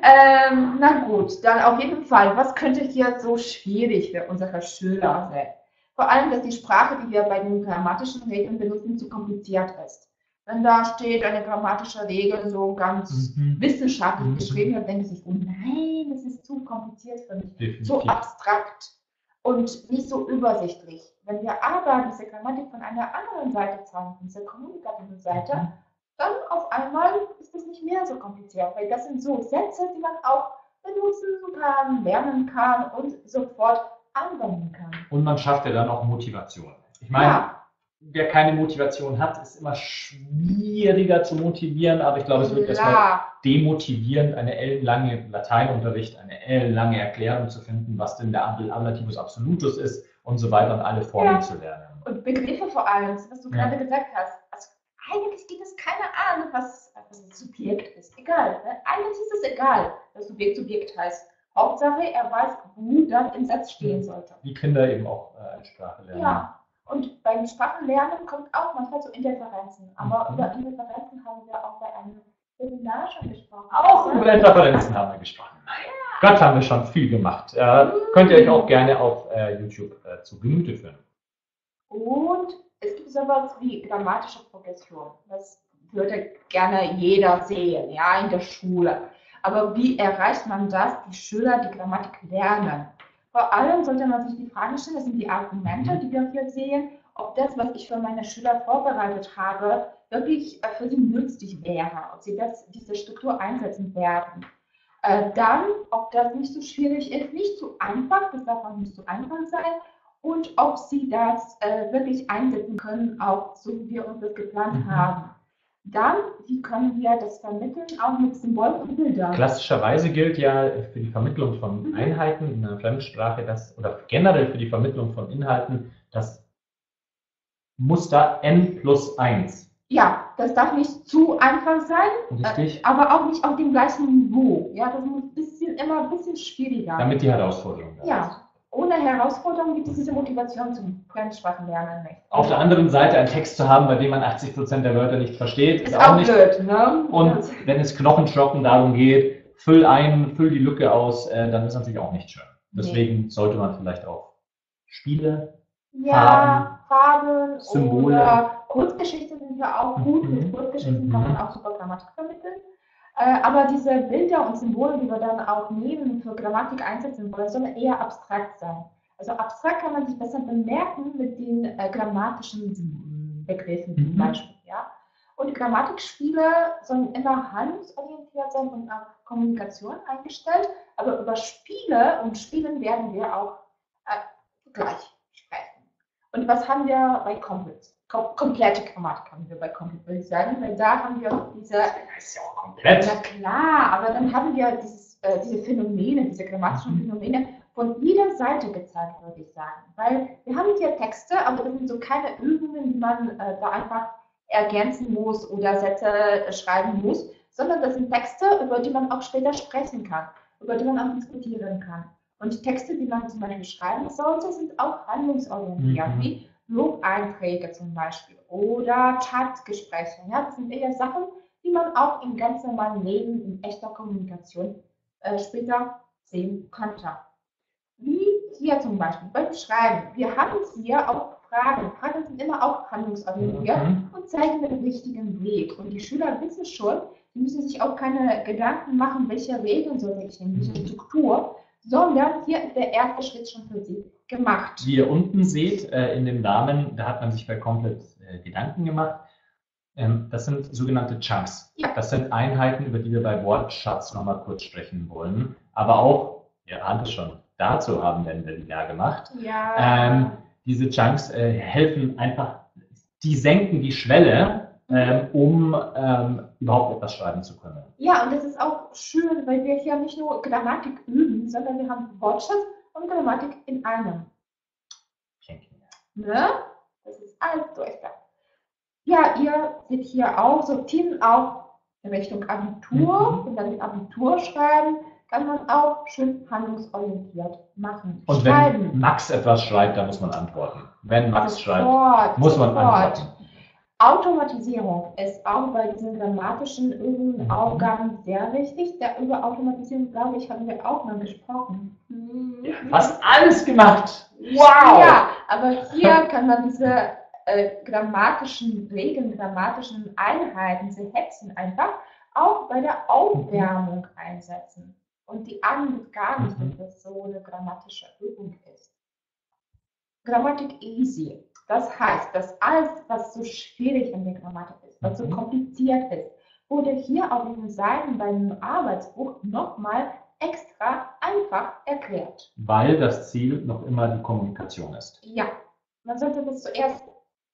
Na gut, dann auf jeden Fall, was könnte hier so schwierig für unsere Schüler sein? Vor allem, dass die Sprache, die wir bei den grammatischen Regeln benutzen, zu kompliziert ist. Wenn da steht eine grammatische Regel so ganz wissenschaftlich beschrieben, dann denke ich, oh nein, das ist zu kompliziert für mich, definitiv. So abstrakt und nicht so übersichtlich. Wenn wir aber diese Grammatik von einer anderen Seite zeigen, von dieser kommunikativen Seite, dann auf einmal ist es nicht mehr so kompliziert, weil das sind so Sätze, die man auch benutzen kann, lernen kann und sofort anwenden kann. Und man schafft ja dann auch Motivation. Ich meine, wer keine Motivation hat, ist immer schwieriger zu motivieren, aber ich glaube, es wird erstmal demotivierend, eine ellenlange Lateinunterricht, eine ellenlange Erklärung zu finden, was denn der Ablativus Absolutus ist und so weiter und alle Formen zu lernen. Und Begriffe vor allem, was du gerade gesagt hast. Also eigentlich gibt es keine Ahnung, was ein Subjekt ist. Egal. Ne? Eigentlich ist es egal, was Subjekt heißt. Hauptsache, er weiß, wo das im Satz stehen sollte. Wie Kinder eben auch eine Sprache lernen. Ja. Und beim Sprachenlernen kommt auch manchmal so Interferenzen. Aber über Interferenzen haben wir auch bei einem Seminar schon gesprochen. Auch über Interferenzen haben wir gesprochen. Ja. Gott, haben wir schon viel gemacht. Könnt ihr euch auch gerne auf YouTube zu Gemüte führen. Und es gibt sowas wie grammatische Progression. Das würde gerne jeder sehen, ja, in der Schule. Aber wie erreicht man das, die Schüler die Grammatik lernen? Vor allem sollte man sich die Frage stellen, das sind die Argumente, die wir hier sehen, ob das, was ich für meine Schüler vorbereitet habe, wirklich für sie nützlich wäre, ob sie diese Struktur einsetzen werden. Dann, ob das nicht so schwierig ist, nicht zu einfach, das darf auch nicht so einfach sein, und ob sie das wirklich einsetzen können, auch so wie wir uns das geplant haben. Dann, wie können wir das vermitteln, auch mit Symbolen und Bildern? Klassischerweise gilt ja für die Vermittlung von Einheiten in einer Fremdsprache, oder generell für die Vermittlung von Inhalten, das Muster N+1. Ja, das darf nicht zu einfach sein, aber auch nicht auf dem gleichen Niveau. Ja, das muss immer ein bisschen schwieriger. Damit die Herausforderung da ist. Ja. Ohne Herausforderung gibt es diese Motivation zum Fremdsprachenlernen nicht. Auf der anderen Seite einen Text zu haben, bei dem man 80% der Wörter nicht versteht, ist auch nicht blöd. Ne? Und wenn es Knochenschrocken darum geht, füll die Lücke aus, dann ist natürlich auch nicht schön. Deswegen sollte man vielleicht auch Spiele, Farben Symbole. Oder Kurzgeschichten sind ja auch gut. Mit Kurzgeschichten kann man auch super Grammatik vermitteln. Aber diese Bilder und Symbole, die wir dann auch nehmen für Grammatik einsetzen wollen, sollen eher abstrakt sein. Also abstrakt kann man sich besser bemerken mit den grammatischen Begriffen zum Beispiel. Ja? Und Grammatikspiele sollen immer handlungsorientiert sein und auf Kommunikation eingestellt. Aber über Spiele und Spielen werden wir auch gleich sprechen. Und was haben wir bei Complex? Komplette Grammatik haben wir bei Complex, würde ich sagen, weil da haben wir diese. Das ist ja auch komplett. Na klar, aber dann haben wir diese Phänomene, diese grammatischen Phänomene von jeder Seite gezeigt, würde ich sagen. Weil wir haben hier Texte, aber das sind so keine Übungen, die man da einfach ergänzen muss oder Sätze schreiben muss, sondern das sind Texte, über die man auch später sprechen kann, über die man auch diskutieren kann. Und die Texte, die man zum Beispiel schreiben sollte, sind auch handlungsorientiert, wie Blog-Einträge zum Beispiel oder Chatgespräche. Ja, das sind eher Sachen, die man auch im ganz normalen Leben, in echter Kommunikation später sehen könnte. Wie hier zum Beispiel beim Schreiben. Wir haben hier auch Fragen. Fragen sind immer auch handlungsorientiert und zeigen den richtigen Weg. Und die Schüler wissen schon, die müssen sich auch keine Gedanken machen, welche Regeln sollte ich nehmen, welche Struktur, sondern hier ist der erste Schritt schon für sie gemacht. Wie ihr unten seht, in dem Namen, da hat man sich bei Complet Gedanken gemacht. Das sind sogenannte Chunks. Ja. Das sind Einheiten, über die wir bei Wortschatz nochmal kurz sprechen wollen. Aber auch, ihr ahnt es schon, dazu haben wir ein Webinar gemacht. Ja. Diese Chunks helfen einfach, die senken die Schwelle, um überhaupt etwas schreiben zu können. Ja, und das ist auch schön, weil wir hier nicht nur Grammatik üben, sondern wir haben Wortschatz und Grammatik in einem. Ne? Das ist alles durchdacht. Ja, ihr seht hier auch, sortieren auch in Richtung Abitur. Und dann mit Abitur schreiben, kann man auch schön handlungsorientiert machen. Und wenn Max etwas schreibt, dann muss man antworten. Wenn Max schreibt, muss man antworten. Automatisierung ist auch bei diesen grammatischen Aufgaben sehr wichtig. Über Automatisierung, glaube ich, haben wir auch mal gesprochen. Ja, fast alles gemacht. Wow! Ja, aber hier kann man diese grammatischen Regeln, grammatischen Einheiten, diese Hexen einfach auch bei der Aufwärmung einsetzen. Und die ahnen gar nicht, dass das so eine grammatische Übung ist. Grammatik easy. Das heißt, dass alles, was so schwierig in der Grammatik ist, was so kompliziert ist, wurde hier auf diesen Seiten beim Arbeitsbuch nochmal extra einfach erklärt. Weil das Ziel noch immer die Kommunikation ist. Ja, man sollte das zuerst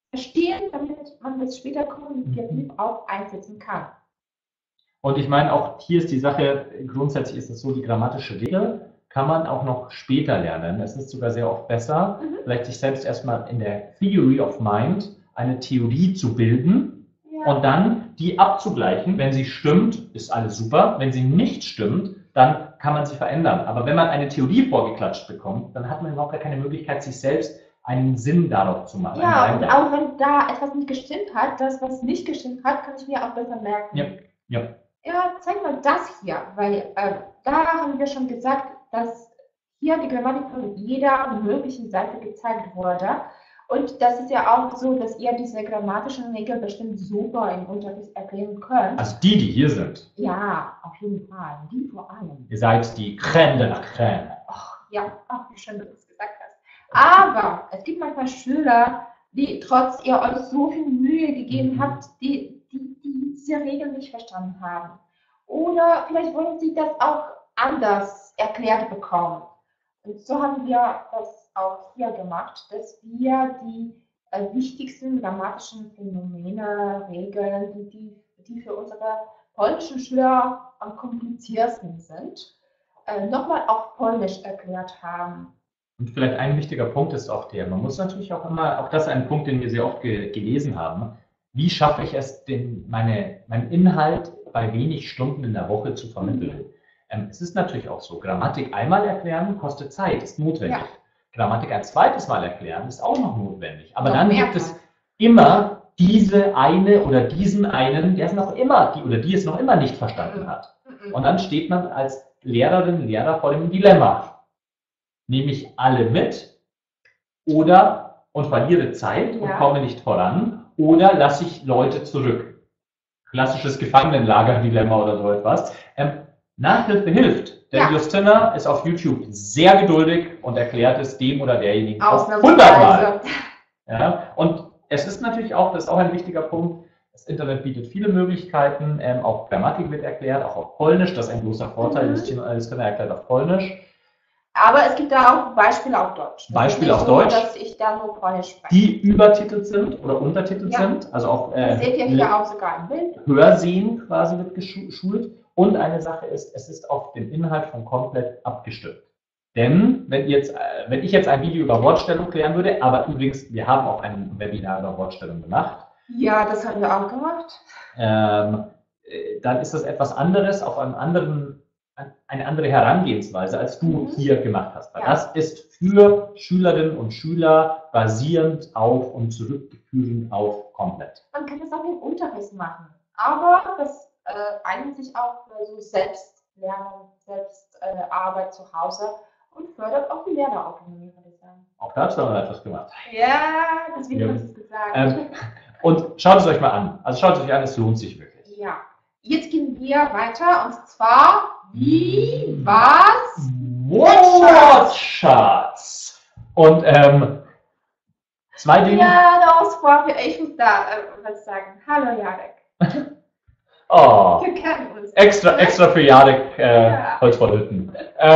verstehen, damit man das später kommunikativ auch einsetzen kann. Und ich meine, auch hier ist die Sache, grundsätzlich ist es so, die grammatische Regel kann man auch noch später lernen. Es ist sogar sehr oft besser, vielleicht sich selbst erstmal in der Theory of Mind eine Theorie zu bilden und dann die abzugleichen. Wenn sie stimmt, ist alles super. Wenn sie nicht stimmt, dann kann man sie verändern. Aber wenn man eine Theorie vorgeklatscht bekommt, dann hat man überhaupt gar keine Möglichkeit, sich selbst einen Sinn darauf zu machen. Ja, und auch wenn da etwas nicht gestimmt hat, das, was nicht gestimmt hat, kann ich mir auch besser merken. Ja, zeig mal das hier, weil da haben wir schon gesagt, dass hier die Grammatik von jeder möglichen Seite gezeigt wurde. Und das ist ja auch so, dass ihr diese grammatischen Regeln bestimmt super im Unterricht erklären könnt. Also die hier sind. Ja, auf jeden Fall. Die vor allem. Ihr seid die Crème de la Crème. Wie schön du das gesagt hast. Aber es gibt manchmal Schüler, die trotz ihr euch so viel Mühe gegeben habt, die diese Regeln nicht verstanden haben. Oder vielleicht wollen sie das auch anders erklärt bekommen. Und so haben wir das auch hier gemacht, dass wir die wichtigsten grammatischen Phänomene, Regeln, die für unsere polnischen Schüler am kompliziertesten sind, nochmal auf Polnisch erklärt haben. Und vielleicht ein wichtiger Punkt ist auch der, man muss natürlich auch immer, auch das ist ein Punkt, den wir sehr oft gelesen haben, wie schaffe ich es, meinen Inhalt bei wenig Stunden in der Woche zu vermitteln? Es ist natürlich auch so, Grammatik einmal erklären kostet Zeit, ist notwendig. Ja. Grammatik ein zweites Mal erklären ist auch noch notwendig. Aber dann gibt es immer diese eine oder diesen einen, der es noch immer, die es noch immer nicht verstanden hat. Und dann steht man als Lehrerin, Lehrer vor dem Dilemma. Nehme ich alle mit und verliere Zeit und komme nicht voran, oder lasse ich Leute zurück? Klassisches Gefangenenlager-Dilemma oder so etwas. Nachhilfe hilft, denn Justina ist auf YouTube sehr geduldig und erklärt es dem oder derjenigen auf 100 Mal. Ja, und es ist natürlich auch, das ist auch ein wichtiger Punkt, das Internet bietet viele Möglichkeiten, auch Grammatik wird erklärt, auch auf Polnisch, das ist ein großer Vorteil, Justina erklärt auf Polnisch. Aber es gibt da auch Beispiele auf Deutsch. Beispiele auf Deutsch, dass ich da nur Polnisch spreche. Die übertitelt sind oder untertitelt sind. Also auch, das seht ihr hier auch sogar im Bild. Hörsehen quasi wird geschult. Und eine Sache ist, es ist auf den Inhalt von komplett abgestimmt. Denn wenn ich jetzt ein Video über Wortstellung klären würde, aber übrigens, wir haben auch ein Webinar über Wortstellung gemacht. Ja, das haben wir auch gemacht. Dann ist das etwas anderes, auf eine andere Herangehensweise, als du hier gemacht hast. Weil das ist für Schülerinnen und Schüler basierend auf und zurückgeführend auf komplett. Man kann das auch im Unterricht machen, aber das eignet sich auch für so Selbstlernen, Selbstarbeit zu Hause und fördert auch die Lernerautonomie, würde ich sagen. Auch dazu haben wir etwas gemacht. Ja, deswegen hast du es gesagt. Und schaut es euch mal an. Also schaut es euch an, es lohnt sich wirklich. Ja. Jetzt gehen wir weiter und zwar was? Wortschatz. Und zwei Dinge. Ja, das freut mich. Ich muss da was sagen. Hallo Jarek. Oh, wir kennen uns. Extra für Jarek Holzvorhütten.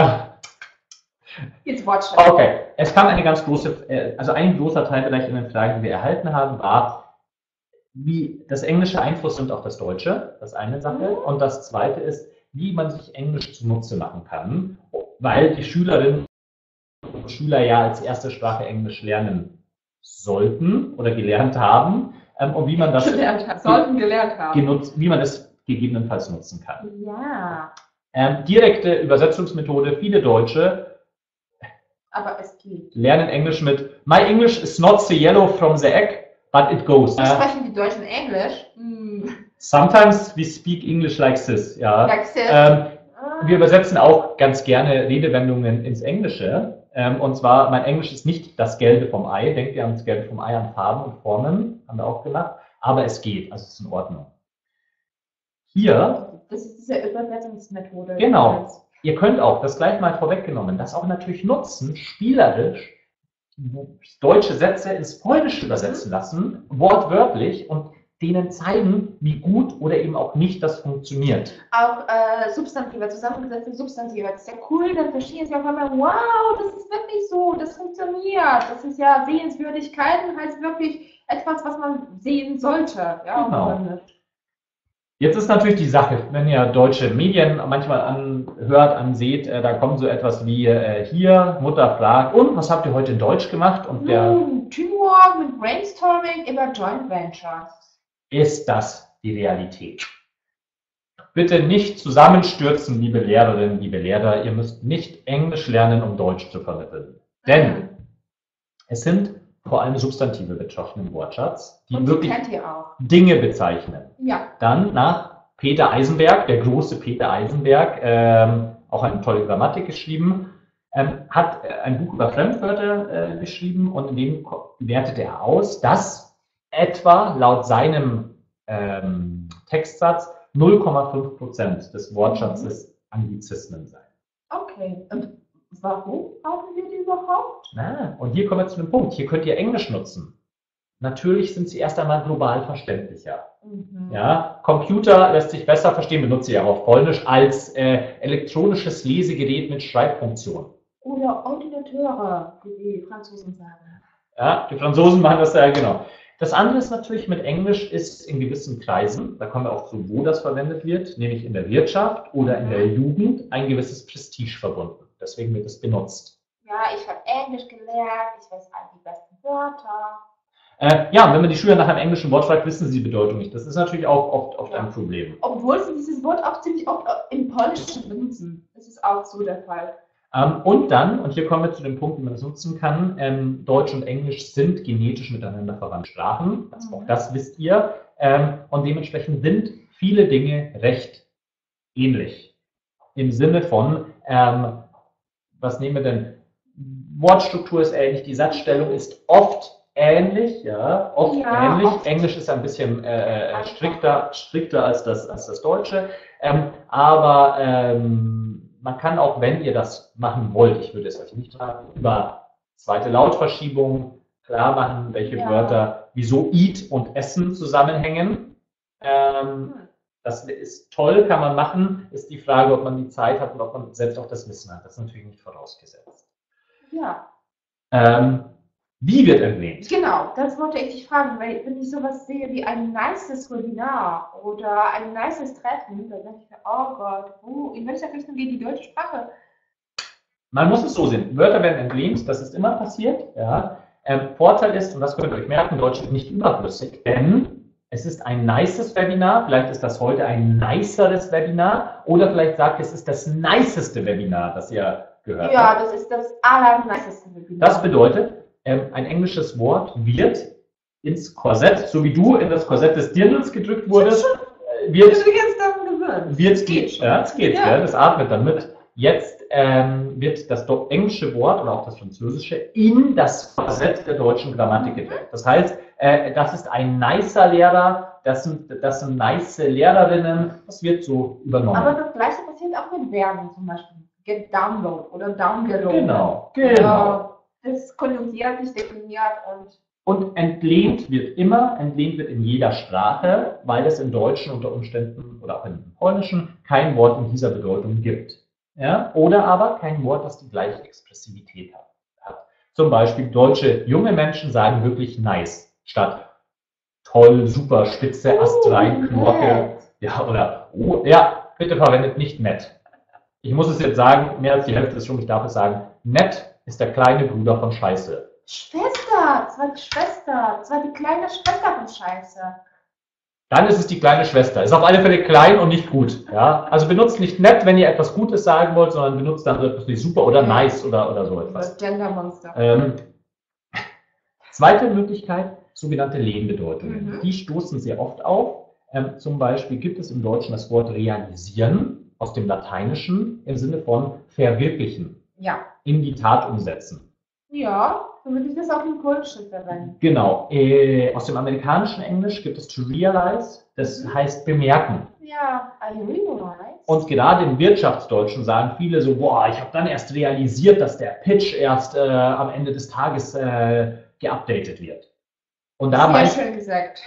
Jetzt Wortschatz. Okay, es kam ein großer Teil vielleicht in den Fragen, die wir erhalten haben, war, wie das Englische Einfluss nimmt auf das Deutsche, das eine Sache. Und das zweite ist, wie man sich Englisch zunutze machen kann, weil die Schülerinnen und Schüler ja als erste Sprache Englisch lernen sollten oder gelernt haben und wie man das wie man es gegebenenfalls nutzen kann. Ja. Direkte Übersetzungsmethode, viele Deutsche aber es geht. Lernen Englisch mit My English is not so yellow from the egg, but it goes. Sprechen die Deutschen Englisch? Sometimes we speak English like this. Ja. Like this. Wir übersetzen auch ganz gerne Redewendungen ins Englische. Und zwar, mein Englisch ist nicht das Gelbe vom Ei. Denkt ihr an das Gelbe vom Ei, an Farben und Formen. Haben wir auch gemacht. Aber es geht, also es ist in Ordnung. Hier. Das ist diese Übersetzungsmethode. Genau. Ihr könnt auch, das gleich mal vorweggenommen, das auch natürlich nutzen, spielerisch, deutsche Sätze ins Polnische übersetzen lassen, wortwörtlich, und denen zeigen, wie gut oder eben auch nicht das funktioniert. Auch Substantive, zusammengesetzte Substantive, das ist ja cool, dann verstehen sie auf einmal, wow, das ist wirklich so, das funktioniert, das ist ja Sehenswürdigkeiten, heißt wirklich etwas, was man sehen sollte. Ja, Genau. oder nicht. Jetzt ist natürlich die Sache, wenn ihr deutsche Medien manchmal anhört, anseht, da kommt so etwas wie hier, Mutter fragt, und was habt ihr heute in Deutsch gemacht? Und Teamwork mit Brainstorming über Joint Ventures. Ist das die Realität? Bitte nicht zusammenstürzen, liebe Lehrerinnen, liebe Lehrer. Ihr müsst nicht Englisch lernen, um Deutsch zu vermitteln. Denn es sind vor allem Substantive betroffen im Wortschatz, die wirklich Dinge bezeichnen. Ja. Dann nach Peter Eisenberg, der große Peter Eisenberg, auch eine tolle Grammatik geschrieben, hat ein Buch über Fremdwörter geschrieben und in dem wertet er aus, dass etwa laut seinem Textsatz 0,5% des Wortschatzes Anglizismen sein. Okay, und warum brauchen wir die überhaupt? Und hier kommen wir zu dem Punkt. Hier könnt ihr Englisch nutzen. Natürlich sind sie erst einmal global verständlicher. Ja, Computer lässt sich besser verstehen, benutze ich auch auf Polnisch, als elektronisches Lesegerät mit Schreibfunktion. Oder Ordinateure, wie die Franzosen sagen. Ja, die Franzosen machen das genau. Das andere ist natürlich mit Englisch ist in gewissen Kreisen, da kommen wir auch zu, wo das verwendet wird, nämlich in der Wirtschaft oder in der Jugend, ein gewisses Prestige verbunden. Deswegen wird es benutzt. Ja, ich habe Englisch gelernt, ich weiß all die besten Wörter. Ja, wenn man die Schüler nach einem englischen Wort fragt, wissen sie die Bedeutung nicht. Das ist natürlich auch oft ein Problem. Obwohl sie dieses Wort auch ziemlich oft im Polnischen benutzen. Das ist auch so der Fall. Und hier kommen wir zu dem Punkt, wie man das nutzen kann. Deutsch und Englisch sind genetisch miteinander verwandt Sprachen. Also auch das wisst ihr. Und dementsprechend sind viele Dinge recht ähnlich. Im Sinne von, was nehmen wir denn? Wortstruktur ist ähnlich, die Satzstellung ist oft ähnlich, ähnlich. Oft. Englisch ist ein bisschen strikter als das Deutsche. Aber man kann auch, wenn ihr das machen wollt, ich würde es euch nicht sagen, über zweite Lautverschiebung klar machen, welche Wörter, wieso eat und essen zusammenhängen. Das ist toll, kann man machen. Ist die Frage, ob man die Zeit hat und ob man selbst auch das Wissen hat. Das ist natürlich nicht vorausgesetzt. Ja. Wie wird erwähnt? Genau, das wollte ich dich fragen, weil wenn ich sowas sehe wie ein nices Webinar oder ein nices Treffen, dann denke ich mir, oh Gott, in welcher Richtung geht die deutsche Sprache? Man muss es so sehen, Wörter werden entlehnt, das ist immer passiert. Ja. Vorteil ist, und das könnt ihr euch merken, Deutsch ist nicht überflüssig, denn es ist ein nices Webinar, vielleicht ist das heute ein niceres Webinar oder vielleicht sagt es ist das niceste Webinar, das ihr gehört habt. Ja, das ist das allerniceste Webinar. Das bedeutet, ein englisches Wort wird ins Korsett, so wie du in das Korsett des Dirndls gedrückt wurdest, es geht, das atmet dann mit. Jetzt wird das englische Wort oder auch das französische in das Korsett der deutschen Grammatik gedrückt. Das heißt, das ist ein nicer Lehrer, das sind nice Lehrerinnen, das wird so übernommen. Aber das Gleiche passiert auch mit Verben, zum Beispiel get download oder download. Genau. Das konjugiert sich, definiert und entlehnt wird in jeder Sprache, weil es im Deutschen unter Umständen oder auch im Polnischen kein Wort in dieser Bedeutung gibt. Ja? Oder aber kein Wort, das die gleiche Expressivität hat. Zum Beispiel deutsche junge Menschen sagen wirklich nice statt toll, super, spitze, astrein, Knorke. Ja, oder bitte verwendet nicht nett. Ich muss es jetzt sagen, mehr als die Hälfte ist schon, ich darf es sagen, nett ist der kleine Bruder von Scheiße. Schwester, es war die kleine Schwester von Scheiße. Dann ist es die kleine Schwester. Ist auf alle Fälle klein und nicht gut. Ja? Also benutzt nicht nett, wenn ihr etwas Gutes sagen wollt, sondern benutzt dann etwas wie super oder nice oder so etwas. Das Gendermonster. Zweite Möglichkeit, sogenannte Lehnbedeutungen. Die stoßen sehr oft auf. Zum Beispiel gibt es im Deutschen das Wort realisieren aus dem Lateinischen im Sinne von verwirklichen. Ja. In die Tat umsetzen. Ja, so würde ich das auch im Polnischen verwenden. Genau. Aus dem amerikanischen Englisch gibt es to realize, das heißt bemerken. Ja, I realize. Und gerade im Wirtschaftsdeutschen sagen viele so, boah, ich habe dann erst realisiert, dass der Pitch erst am Ende des Tages geupdatet wird. Und da sehr schön gesagt.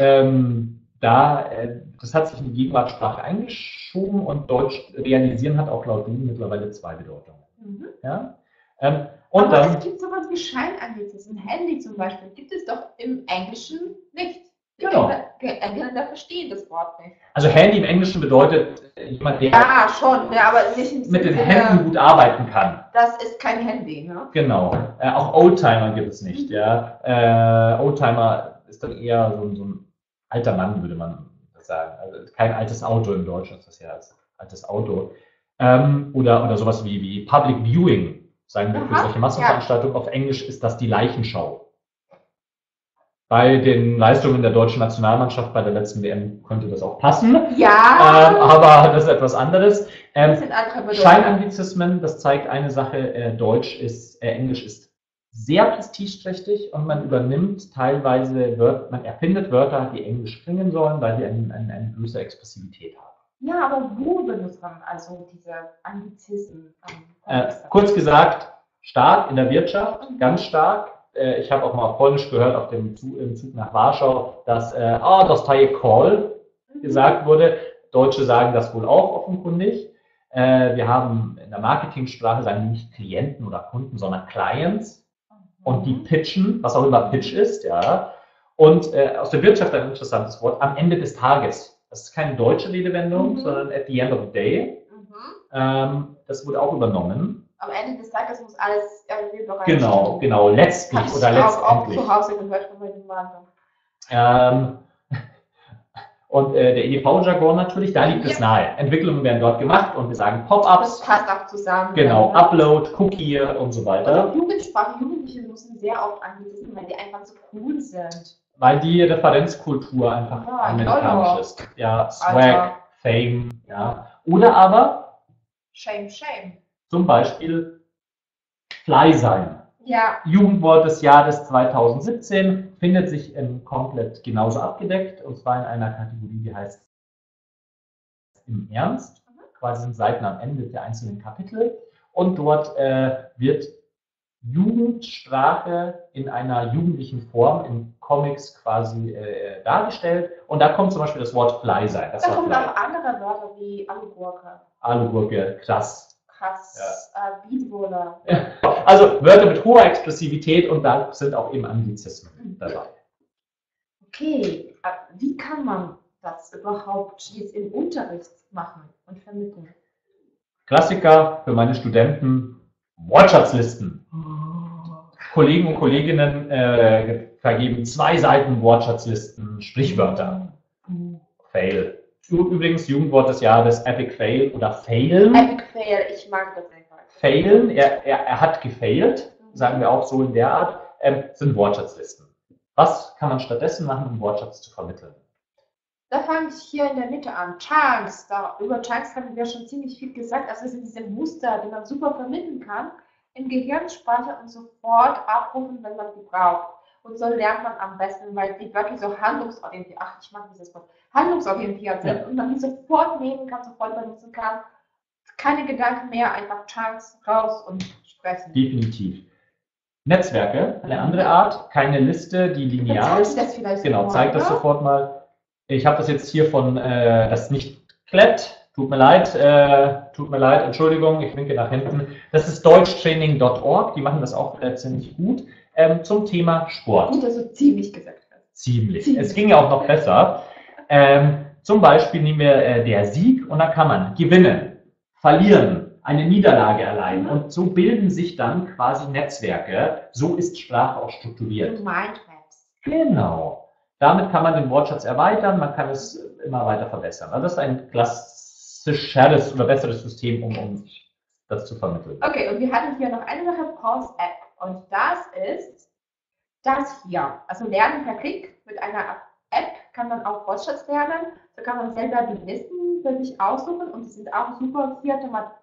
Das hat sich in die Gegenwartssprache eingeschoben und Deutsch realisieren hat auch laut Duden mittlerweile zwei Bedeutungen. Ja? Und Aber dann, es gibt sowas wie Scheinanglizismen. Handy zum Beispiel gibt es doch im Englischen nicht. Die Genau. Engländer verstehen das Wort nicht. also Handy im Englischen bedeutet jemand, der Ja, schon, ja, aber nicht im mit den Sinne, Händen gut arbeiten kann. das ist kein Handy, ne? Genau. Auch Oldtimer gibt es nicht. Ja. Oldtimer ist dann eher so ein alter Mann, würde man sagen. Also kein altes Auto im Deutschen ist das ja als altes Auto. Oder sowas wie Public Viewing, sagen wir für Aha, solche Massenveranstaltungen. Auf Englisch ist das die Leichenschau. Bei den Leistungen der deutschen Nationalmannschaft bei der letzten WM könnte das auch passen. Ja, Aber das ist etwas anderes. das sind andere Bedeutungen. Scheinanglizismen, das zeigt eine Sache, Englisch ist sehr prestigeträchtig und man übernimmt teilweise man erfindet Wörter, die Englisch klingen sollen, weil sie eine größere Expressivität haben. Ja, aber wo benutzt man also diese Anglizismen? Kurz gesagt, stark in der Wirtschaft, ganz stark. Ich habe auch mal auf Polnisch gehört auf dem im Zug nach Warschau, dass dostaje call gesagt wurde. Deutsche sagen das wohl auch offenkundig. Wir haben in der Marketingsprache sagen wir nicht Klienten oder Kunden, sondern Clients. Und die pitchen, was auch immer Pitch ist, ja. Und aus der Wirtschaft ein interessantes Wort, am Ende des Tages. Das ist keine deutsche Redewendung, sondern at the end of the day. Das wurde auch übernommen. Am Ende des Tages muss alles irgendwie bereit sein. Genau, letztlich oder letztendlich. Auch zu Hause gehört von meinem Mann. Und der EDV-Jargon natürlich, da liegt es nahe. Entwicklungen werden dort gemacht und wir sagen Pop-ups. Das passt auch zusammen. Genau, Upload, Cookie und so weiter. Und Jugendsprache, Jugendliche nutzen sehr oft Anglizismen, weil die einfach so cool sind. Weil die Referenzkultur einfach amerikanisch ist. Ja, Swag, Fame, ja. Oder aber Shame. zum Beispiel Fly sein. Ja. Jugendwort des Jahres 2017 findet sich komplett genauso abgedeckt und zwar in einer Kategorie, die heißt im Ernst. Quasi sind Seiten am Ende der einzelnen Kapitel und dort wird Jugendsprache in einer jugendlichen Form in Comics quasi dargestellt und da kommt zum Beispiel das Wort Fly sein. Da kommen auch andere Wörter wie Alugurke. Alugurke, krass. Beatballer. Also Wörter mit hoher Expressivität und da sind auch eben Anglizismen dabei. Okay, wie kann man das überhaupt jetzt im Unterricht machen und vermitteln? Klassiker für meine Studenten, Wortschatzlisten. Kollegen und Kolleginnen vergeben 2 Seiten Wortschatzlisten, Sprichwörter. Fail. Übrigens, Jugendwort des Jahres, Epic Fail oder Failen. Epic Fail, ich mag das einfach. Failen, er hat gefailt, sagen wir auch so in der Art, sind Wortschatzlisten. Was kann man stattdessen machen, um Wortschatz zu vermitteln? Da fange ich hier in der Mitte an. Chunks, über Chunks haben wir schon ziemlich viel gesagt. Also das sind diese Muster, die man super vermitteln kann, im Gehirn speichern und sofort abrufen, wenn man die braucht. Und so lernt man am besten, weil die wirklich so handlungsorientiert, ich mag dieses Wort, handlungsorientiert sind und man die sofort nehmen kann, sofort benutzen kann. Keine Gedanken mehr, einfach Chunks raus und sprechen. Definitiv. Netzwerke, eine andere Art, keine Liste, die linear ist. Das vielleicht genau, zeig das sofort mal. Ich habe das jetzt hier von, das nicht klappt, tut mir leid, Entschuldigung, ich winke nach hinten. Das ist deutschtraining.org, die machen das auch ziemlich gut, zum Thema Sport. Gut, dass du ziemlich gesagt hast. Ziemlich. Es ging ja auch noch besser. Zum Beispiel nehmen wir der Sieg und da kann man gewinnen, verlieren, eine Niederlage erleiden und so bilden sich dann quasi Netzwerke. So ist Sprache auch strukturiert. Mindmaps. Genau. Damit kann man den Wortschatz erweitern, man kann es immer weiter verbessern. Also das ist ein klassischeres oder besseres System, um das zu vermitteln. Okay, und wir hatten hier noch eine Sache, Pause-App. Und das ist das hier. Also Lernen per Klick mit einer App kann man auch Wortschatz lernen. Da kann man selber die Listen für sich aussuchen und die sind auch super hier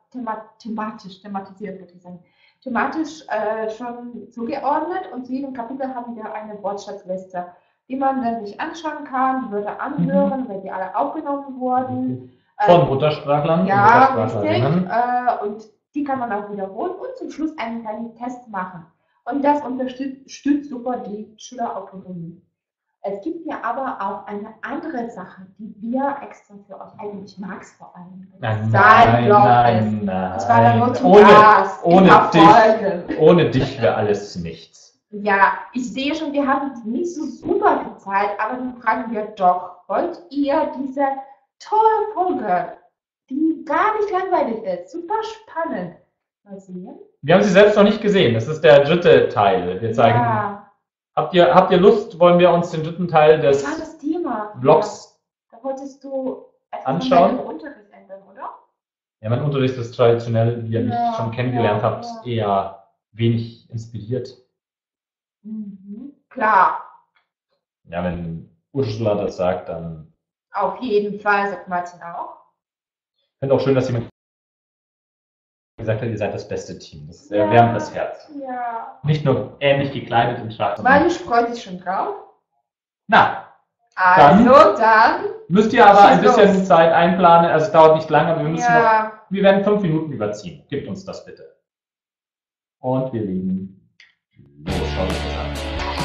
thematisiert, würde ich sagen. Thematisch schon zugeordnet und zu jedem Kapitel haben wir eine Wortschatzliste, die man dann sich anschauen kann, die Wörter anhören, weil die alle aufgenommen wurden. Von Muttersprachlern. Ja, richtig. Und die kann man auch wiederholen und zum Schluss einen kleinen Test machen. Und das unterstützt super die Schülerautonomie. Es gibt ja aber auch eine andere Sache, die wir extra für euch, eigentlich Max vor allem. Nein. Das war dann nur zum Spaß. Ohne dich wäre alles nichts. Ja, ich sehe schon, wir haben nicht so super viel Zeit, aber dann fragen wir doch, wollt ihr diese tolle Folge, die gar nicht langweilig ist, super spannend, mal sehen? Wir haben sie selbst noch nicht gesehen. Das ist der dritte Teil. Wir zeigen. Ja. Habt ihr Lust, wollen wir uns den dritten Teil des Vlogs da wolltest du anschauen? Unterricht ändern, oder? Ja, mein Unterricht ist traditionell, wie ihr mich schon kennengelernt habt, eher wenig inspiriert. Klar. Ja, wenn Ursula das sagt, dann... Auf jeden Fall, sagt Martin auch. Ich finde auch schön, dass jemand gesagt hat, ihr seid das beste Team. Das wärmt das Herz. Ja. Nicht nur ähnlich gekleidet im Schlag. Marius freut sich schon drauf. Na, dann müsst ihr aber ein bisschen Zeit einplanen. Also es dauert nicht lange, aber wir werden 5 Minuten überziehen. Gebt uns das bitte. Und wir legen los. Schaut euch das an.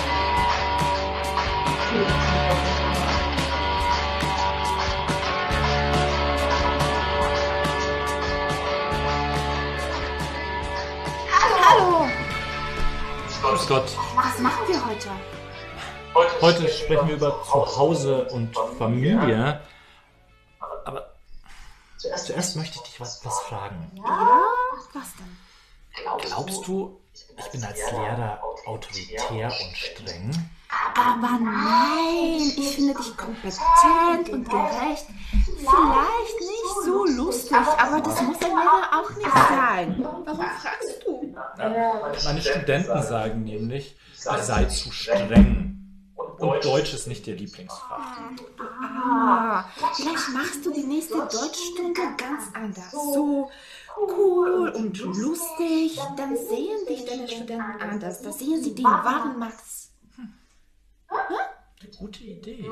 Hallo! Grüß Gott. Was machen wir heute? Heute sprechen wir über Zuhause und Familie. Aber zuerst möchte ich dich was fragen. Ja? Was denn? Glaubst du, ich bin als Lehrer autoritär und streng? Aber nein, ich finde dich kompetent und gerecht. Vielleicht nicht so lustig, aber das muss ein Lehrer auch nicht sein. Warum fragst du? Meine Studenten sagen nämlich, ich sei zu streng. Und Deutsch ist nicht ihr Lieblingsfach. Vielleicht machst du die nächste Deutschstunde ganz anders. So cool und lustig. Dann sehen dich deine Studenten anders. Da sehen sie den wahren Max. Gute Idee.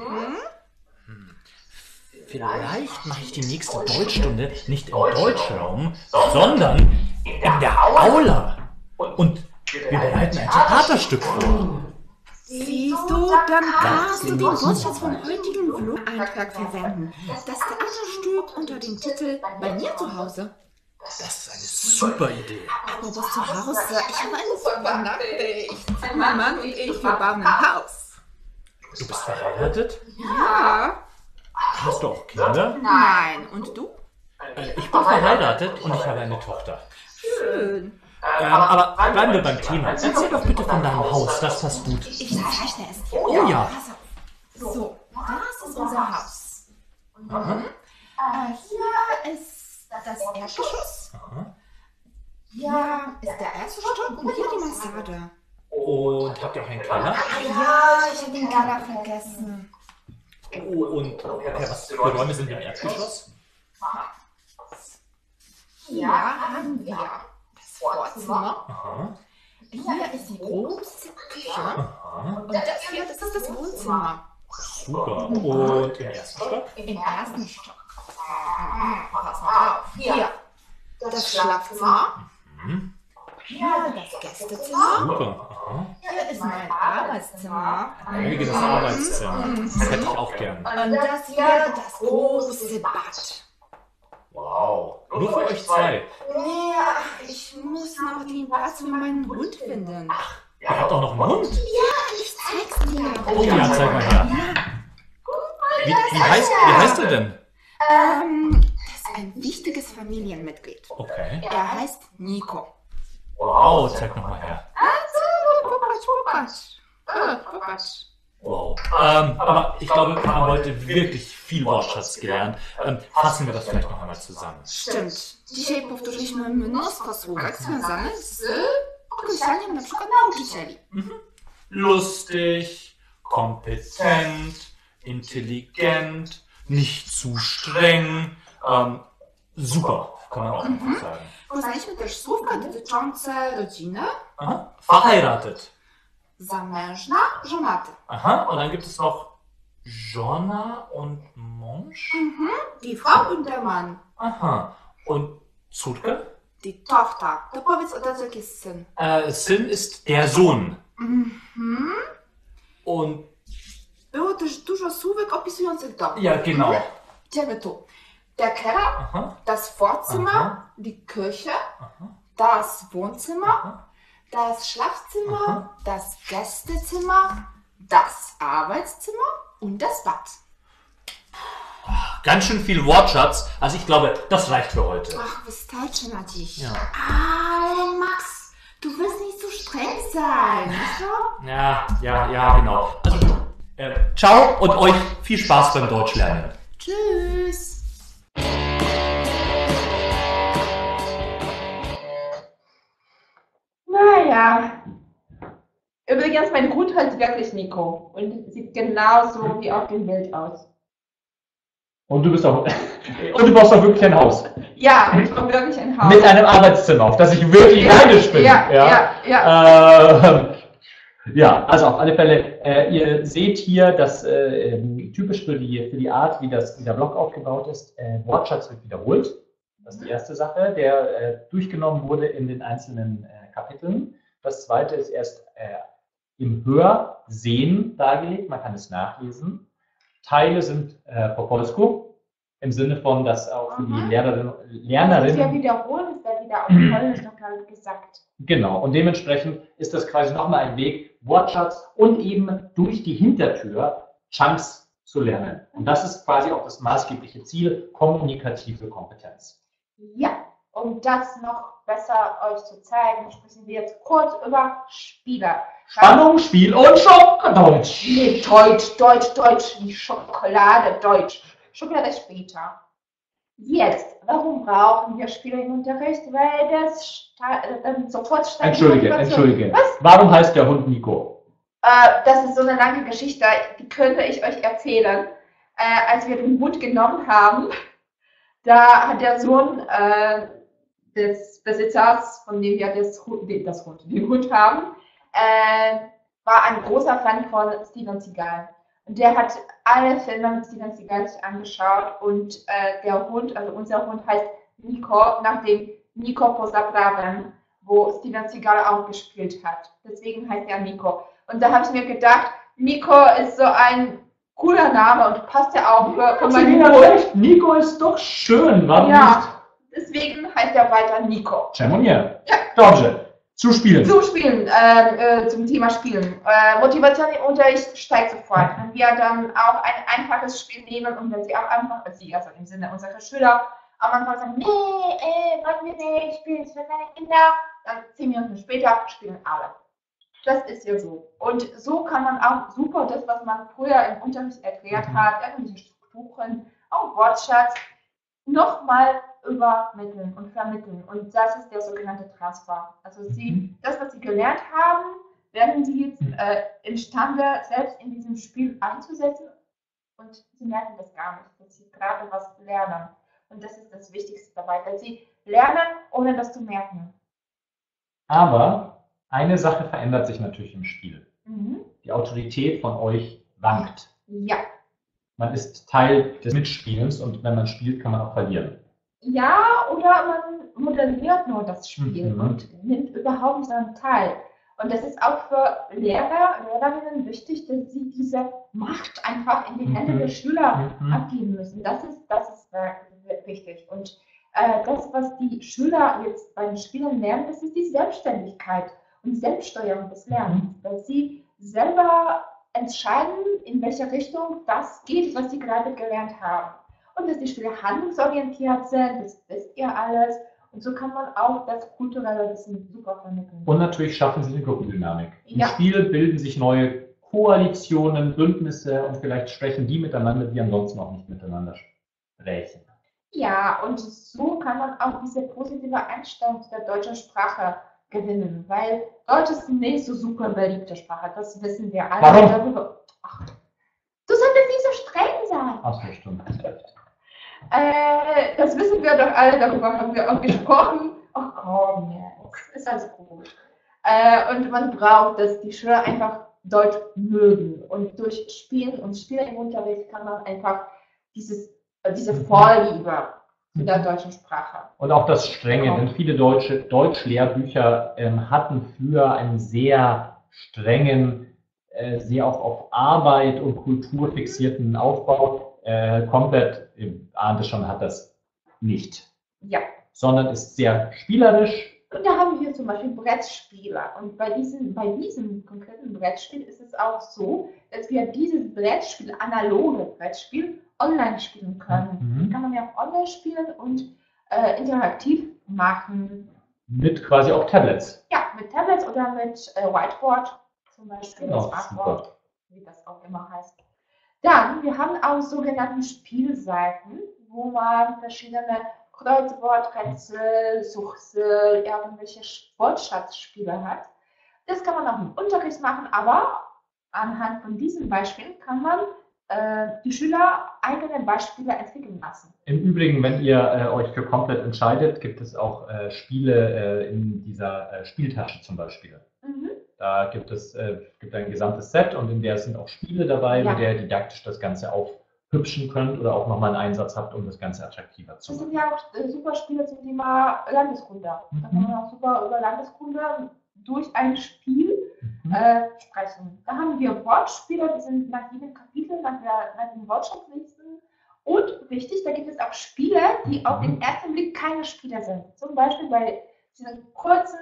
Vielleicht mache ich die nächste Deutschstunde nicht im Deutschraum, sondern in der Aula. Und wir bereiten ein Theaterstück vor. Siehst du, dann kannst du den Wortschatz vom heutigen Vlog-Eintrag verwenden. Das Theaterstück unter dem Titel Bei mir zu Hause. Das ist eine super Idee. Aber was zu Hause? Ich habe eine super Nachricht. Mein Mann und ich, wir bauen ein Haus. Du bist verheiratet? Ja. Hast du auch Kinder? Nein. Und du? Ich bin verheiratet und ich habe eine Tochter. Schön. Aber bleiben wir beim Thema. Erzähl doch bitte von deinem Haus, das hast du. Ich zeichne es dir. Oh ja. So, das ist unser Haus. Hier ist das Erdgeschoss. Hier ist der erste Stock und hier die Mansarde. Und habt ihr auch einen Keller? Ja, ich habe den Keller vergessen. Und was für Räume sind im Erdgeschoss? Hier haben wir das Vorzimmer. Hier ist die große Küche. Und das hier, das ist das Wohnzimmer. Super. Und im ersten Stock? Im ersten Stock. Pass mal auf. Hier das Schlafzimmer. Hier das Gästezimmer. Super. Hier ist mein Arbeitszimmer. Eigenes Arbeitszimmer. Das hätte ich auch gern. Und das hier das große Bad. Wow. Nur für euch zwei. Ja, ich muss noch den Platz für meinen Hund finden. Ihr habt auch noch einen Hund? Ja, ich zeig's dir. Oh ja, zeig mal her. Wie heißt er denn? Das ist ein wichtiges Familienmitglied. Okay. Er heißt Nico. Wow, zeig noch mal her. Pupatsch. Wow. Aber ich glaube, wir haben heute wirklich viel Wortschatz gelernt. Fassen wir das vielleicht noch einmal zusammen. Stimmt. Dzisiaj powtórzyliśmy mnóstwo słówek związanych z określaniem na przykład nauczycieli. Lustig, kompetent, intelligent, nicht zu streng. Super, kann man auch einfach sagen. Poznaliśmy też słówka dotyczące rodziny. Aha. Verheiratet. Zamężna, żonaty. Aha, und dann gibt es noch Żona und Mąż. Die Frau und der Mann. Aha, und Córkę? Die Tochter. To powiedz od razu, jaki jest syn. Syn ist der Sohn. Und było też dużo słówek opisujących dom. Ja, genau. Idziemy tu. Der Keller, Aha. das Vorzimmer, Aha. die Küche, Aha. das Wohnzimmer, Aha. das Schlafzimmer, Aha. das Gästezimmer, das Arbeitszimmer und das Bad. Ganz schön viel Wortschatz. Also ich glaube, das reicht für heute. Ach, wystarczy na dziś. Ja. Ale Max, du willst nicht so streng sein, nicht wahr? Ja, genau. Also, ciao und euch viel Spaß beim Deutschlernen. Tschüss. Naja. Übrigens, mein Hund heißt wirklich Nico und sieht genauso wie auf dem Bild aus. Und du bist auch. Und du brauchst auch wirklich ein Haus. Ja, ich brauche wirklich ein Haus. Mit einem Arbeitszimmer, auf das ich wirklich neidisch bin. Ja, also auf alle Fälle, ihr seht hier, dass typisch für die Art, wie der Blog aufgebaut ist, Wortschatz wird wiederholt. Das ist die erste Sache, der durchgenommen wurde in den einzelnen Kapiteln. Das zweite ist erst im Hörsehen dargelegt, man kann es nachlesen. Teile sind po polsku, im Sinne von, dass auch für die Lernerinnen. Das wir wiederholen, ist ja wieder auf Polnisch noch gar nicht gesagt. Genau, und dementsprechend ist das quasi nochmal ein Weg, Wortschatz und eben durch die Hintertür Chunks zu lernen. Und das ist quasi auch das maßgebliche Ziel, kommunikative Kompetenz. Ja, um das noch besser euch zu zeigen, sprechen wir jetzt kurz über Spiele. Spannung, Spiel und Schockdeutsch. Nee, Deutsch, wie Schokolade, Deutsch. Schokolade später. Jetzt, warum brauchen wir Spiele im Unterricht? Weil das dann sofort steigt. Entschuldige. Was? Warum heißt der Hund Nico? Das ist so eine lange Geschichte, die könnte ich euch erzählen. Als wir den Hund genommen haben, da hat der Sohn des Besitzers, von dem wir den Hund haben, war ein großer Fan von Steven Seagal. Und der hat alle Filme mit Steven Seagal sich angeschaut und der Hund, also unser Hund heißt Nico, nach dem Nico poza prawem, wo Steven Seagal auch gespielt hat. Deswegen heißt er Nico. Und da habe ich mir gedacht, Nico ist so ein cooler Name und passt ja auch für meinen Hund. Nico ist doch schön, warum Ja, deswegen heißt er weiter Nico. Czemu-nie? Ja. Dobrze. Zu spielen. Zum Thema Spielen. Motivation im Unterricht steigt sofort. Wenn wir dann auch ein einfaches Spiel nehmen und wenn sie am Anfang, also im Sinne unserer Schüler, am Anfang sagen, nee, wollen wir nicht spielen, es für kleine Kinder, dann 10 Minuten später spielen alle. Das ist ja so. Und so kann man auch super das, was man früher im Unterricht erklärt hat, irgendwelche Strukturen, auch Wortschatz, nochmal übermitteln und vermitteln. Und das ist der sogenannte Transfer. Also das, was Sie gelernt haben, werden Sie jetzt imstande, selbst in diesem Spiel einzusetzen. Und Sie merken das gar nicht, dass Sie gerade was lernen. Und das ist das Wichtigste dabei, dass Sie lernen, ohne das zu merken. Aber eine Sache verändert sich natürlich im Spiel. Die Autorität von euch wankt. Ja. Man ist Teil des Mitspielens und wenn man spielt, kann man auch verlieren. Ja, oder man modelliert nur das Spiel und nimmt überhaupt nicht daran teil. Und das ist auch für Lehrerinnen wichtig, dass sie diese Macht einfach in die Hände der Schüler abgeben müssen. Das ist wichtig. Und das, was die Schüler jetzt beim Spielen lernen, das ist die Selbstständigkeit und Selbststeuerung des Lernens. Weil sie selber entscheiden, in welche Richtung das geht, was sie gerade gelernt haben. Und dass die Spiele handlungsorientiert sind, das wisst ihr alles. Und so kann man auch das kulturelle Wissen super vermitteln. Und natürlich schaffen sie eine Gruppendynamik. Im Ja. Spiel bilden sich neue Koalitionen, Bündnisse und vielleicht sprechen die miteinander, die ansonsten auch nicht miteinander sprechen. Ja, und so kann man auch diese positive Einstellung zu der deutschen Sprache gewinnen, weil Deutsch ist nicht so super beliebte Sprache, das wissen wir alle. Warum? Ach, du solltest nicht so streng sein. Ach so, stimmt. Das wissen wir doch alle, darüber haben wir auch gesprochen. Ach komm, jetzt ist alles gut. Und man braucht, dass die Schüler einfach Deutsch mögen. Und durch Spielen und Spiele im Unterricht kann man einfach diese Vorliebe zu der deutschen Sprache. Und auch das Strenge, denn viele Deutschlehrbücher hatten früher einen sehr strengen sehr auch auf Arbeit und Kultur fixierten Aufbau. Komplett, ihr ahnt es schon, hat das nicht. Ja. Sondern ist sehr spielerisch. Und da haben wir zum Beispiel Brettspiele. Und bei diesem konkreten Brettspiel ist es auch so, dass wir dieses Brettspiel, analoge Brettspiel, online spielen können. Kann man ja auch online spielen und interaktiv machen. Mit quasi auch Tablets. Ja, mit Tablets oder mit Whiteboard zum Beispiel, Genau, Smartboard, wie das auch immer heißt. Dann, wir haben auch sogenannte Spielseiten, wo man verschiedene Kreuzworträtsel, Suchsel, irgendwelche Wortschatzspiele hat. Das kann man auch im Unterricht machen, aber anhand von diesen Beispielen kann man die Schüler eigene Beispiele entwickeln lassen. Im Übrigen, wenn ihr euch für komplett entscheidet, gibt es auch Spiele in dieser Spieltasche zum Beispiel. Da gibt es ein gesamtes Set und in der sind auch Spiele dabei, mit der ihr didaktisch das Ganze aufhübschen könnt oder auch nochmal einen Einsatz habt, um das Ganze attraktiver zu machen. Das sind ja auch super Spiele zum Thema Landeskunde. Da kann man auch super über Landeskunde durch ein Spiel sprechen. Da haben wir Wortspiele, die sind nach jedem Kapitel, nach den Wortschatzlisten. Und wichtig, da gibt es auch Spiele, die auf den ersten Blick keine Spiele sind. Zum Beispiel bei diesen kurzen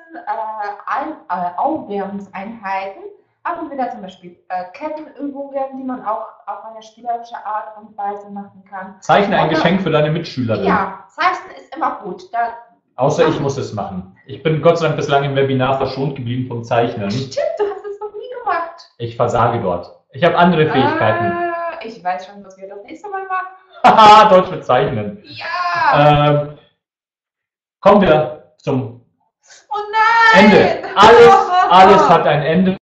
Aufwärmungseinheiten haben wir da zum Beispiel Kettenübungen, die man auch auf eine spielerische Art und Weise machen kann. Zeichne ein Geschenk für deine Mitschülerin. Ja, Zeichnen ist immer gut. Außer ich muss es machen. Ich bin Gott sei Dank bislang im Webinar verschont geblieben vom Zeichnen. Stimmt, du hast es noch nie gemacht. Ich versage dort. Ich habe andere Fähigkeiten. Ich weiß schon, was wir das nächste Mal machen. Haha, Deutsch mit Zeichnen. Ja! Kommen wir zum Oh nein! Ende. Alles hat ein Ende.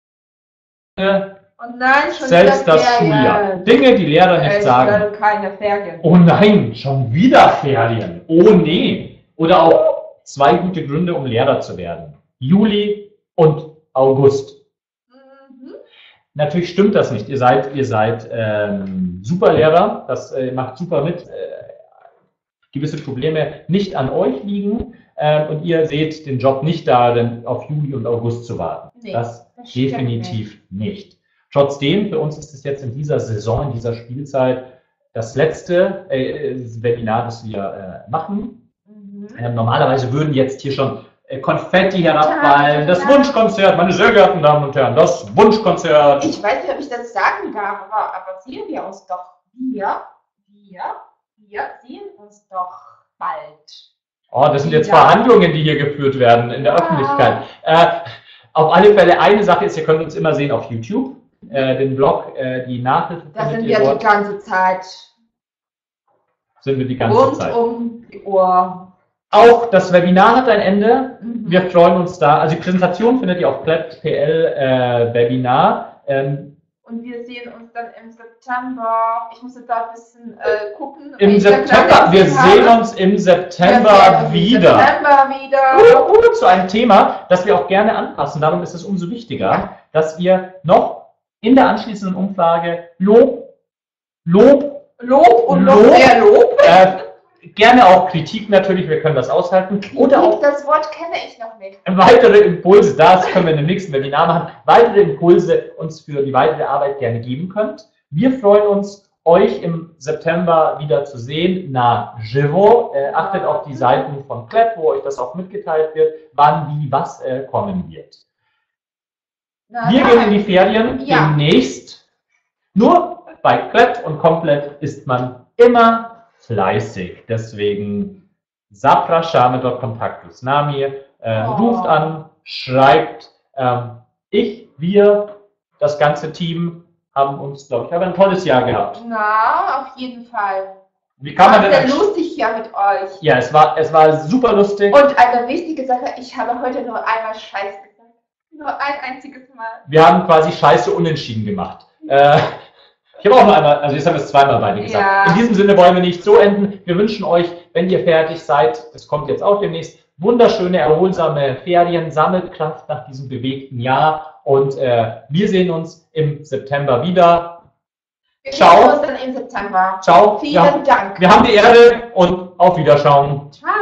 Oh nein, schon Selbst wieder das Ferien. Schuljahr. Dinge, die Lehrer nicht Es sagen. werden keine Ferien. Oh nein, schon wieder Ferien. Oh nee. Oder auch 2 gute Gründe, um Lehrer zu werden. Juli und August. Natürlich stimmt das nicht. Ihr seid super Lehrer. Das macht super mit. Gewisse Probleme nicht an euch liegen. Und ihr seht den Job nicht darin, auf Juli und August zu warten. Nee, das definitiv nicht. Trotzdem, für uns ist es jetzt in dieser Saison, in dieser Spielzeit, das letzte Webinar, das wir machen. Normalerweise würden jetzt hier schon Konfetti herabfallen, das Wunschkonzert, meine sehr geehrten Damen und Herren, das Wunschkonzert. Ich weiß nicht, ob ich das sagen darf, aber sehen wir uns doch. Wir sehen uns doch bald. Oh, das sind jetzt Verhandlungen, die hier geführt werden in der Öffentlichkeit. Auf alle Fälle, eine Sache ist, ihr könnt uns immer sehen auf YouTube, den Blog, die Nachhilfe. Da sind wir die ganze Zeit. Rund um die Uhr. Auch das Webinar hat ein Ende. Wir freuen uns da. Also die Präsentation findet ihr auf Klett.pl Webinar. Und wir sehen uns dann im September. Ich muss jetzt da ein bisschen gucken. Wir sehen uns im September wieder. Zu einem Thema, das wir auch gerne anpassen. Darum ist es umso wichtiger, dass wir noch in der anschließenden Umfrage Lob gerne auch Kritik natürlich, wir können das aushalten. Oder auch das Wort kenne ich noch nicht. Weitere Impulse, das können wir in dem nächsten Webinar machen. Weitere Impulse uns für die weitere Arbeit gerne geben könnt. Wir freuen uns, euch im September wieder zu sehen. Na, Givo, achtet auf die Seiten von Klett, wo euch das auch mitgeteilt wird, wann, wie, was kommen wird. Wir gehen in die Ferien demnächst. Nur bei Klett und Komplett ist man immer fleißig. Deswegen saprashame.kontaktus Nami. Ruft an, schreibt. Wir, das ganze Team, haben uns, glaube ich, ein tolles Jahr gehabt. Na, auf jeden Fall. Wie kann man denn? Sehr lustig ja mit euch. Ja, es war super lustig. Und eine wichtige Sache, ich habe heute nur einmal Scheiß gesagt. Nur ein einziges Mal. Wir haben quasi Scheiße unentschieden gemacht. Ich habe auch noch einmal, also jetzt haben wir es zweimal beide gesagt. Ja. In diesem Sinne wollen wir nicht so enden. Wir wünschen euch, wenn ihr fertig seid, das kommt jetzt auch demnächst, wunderschöne, erholsame Ferien, sammelt Kraft nach diesem bewegten Jahr und wir sehen uns im September wieder. Wir sehen uns dann im September. Ciao. Vielen Dank. Wir haben die Erde und auf Wiederschauen. Ciao.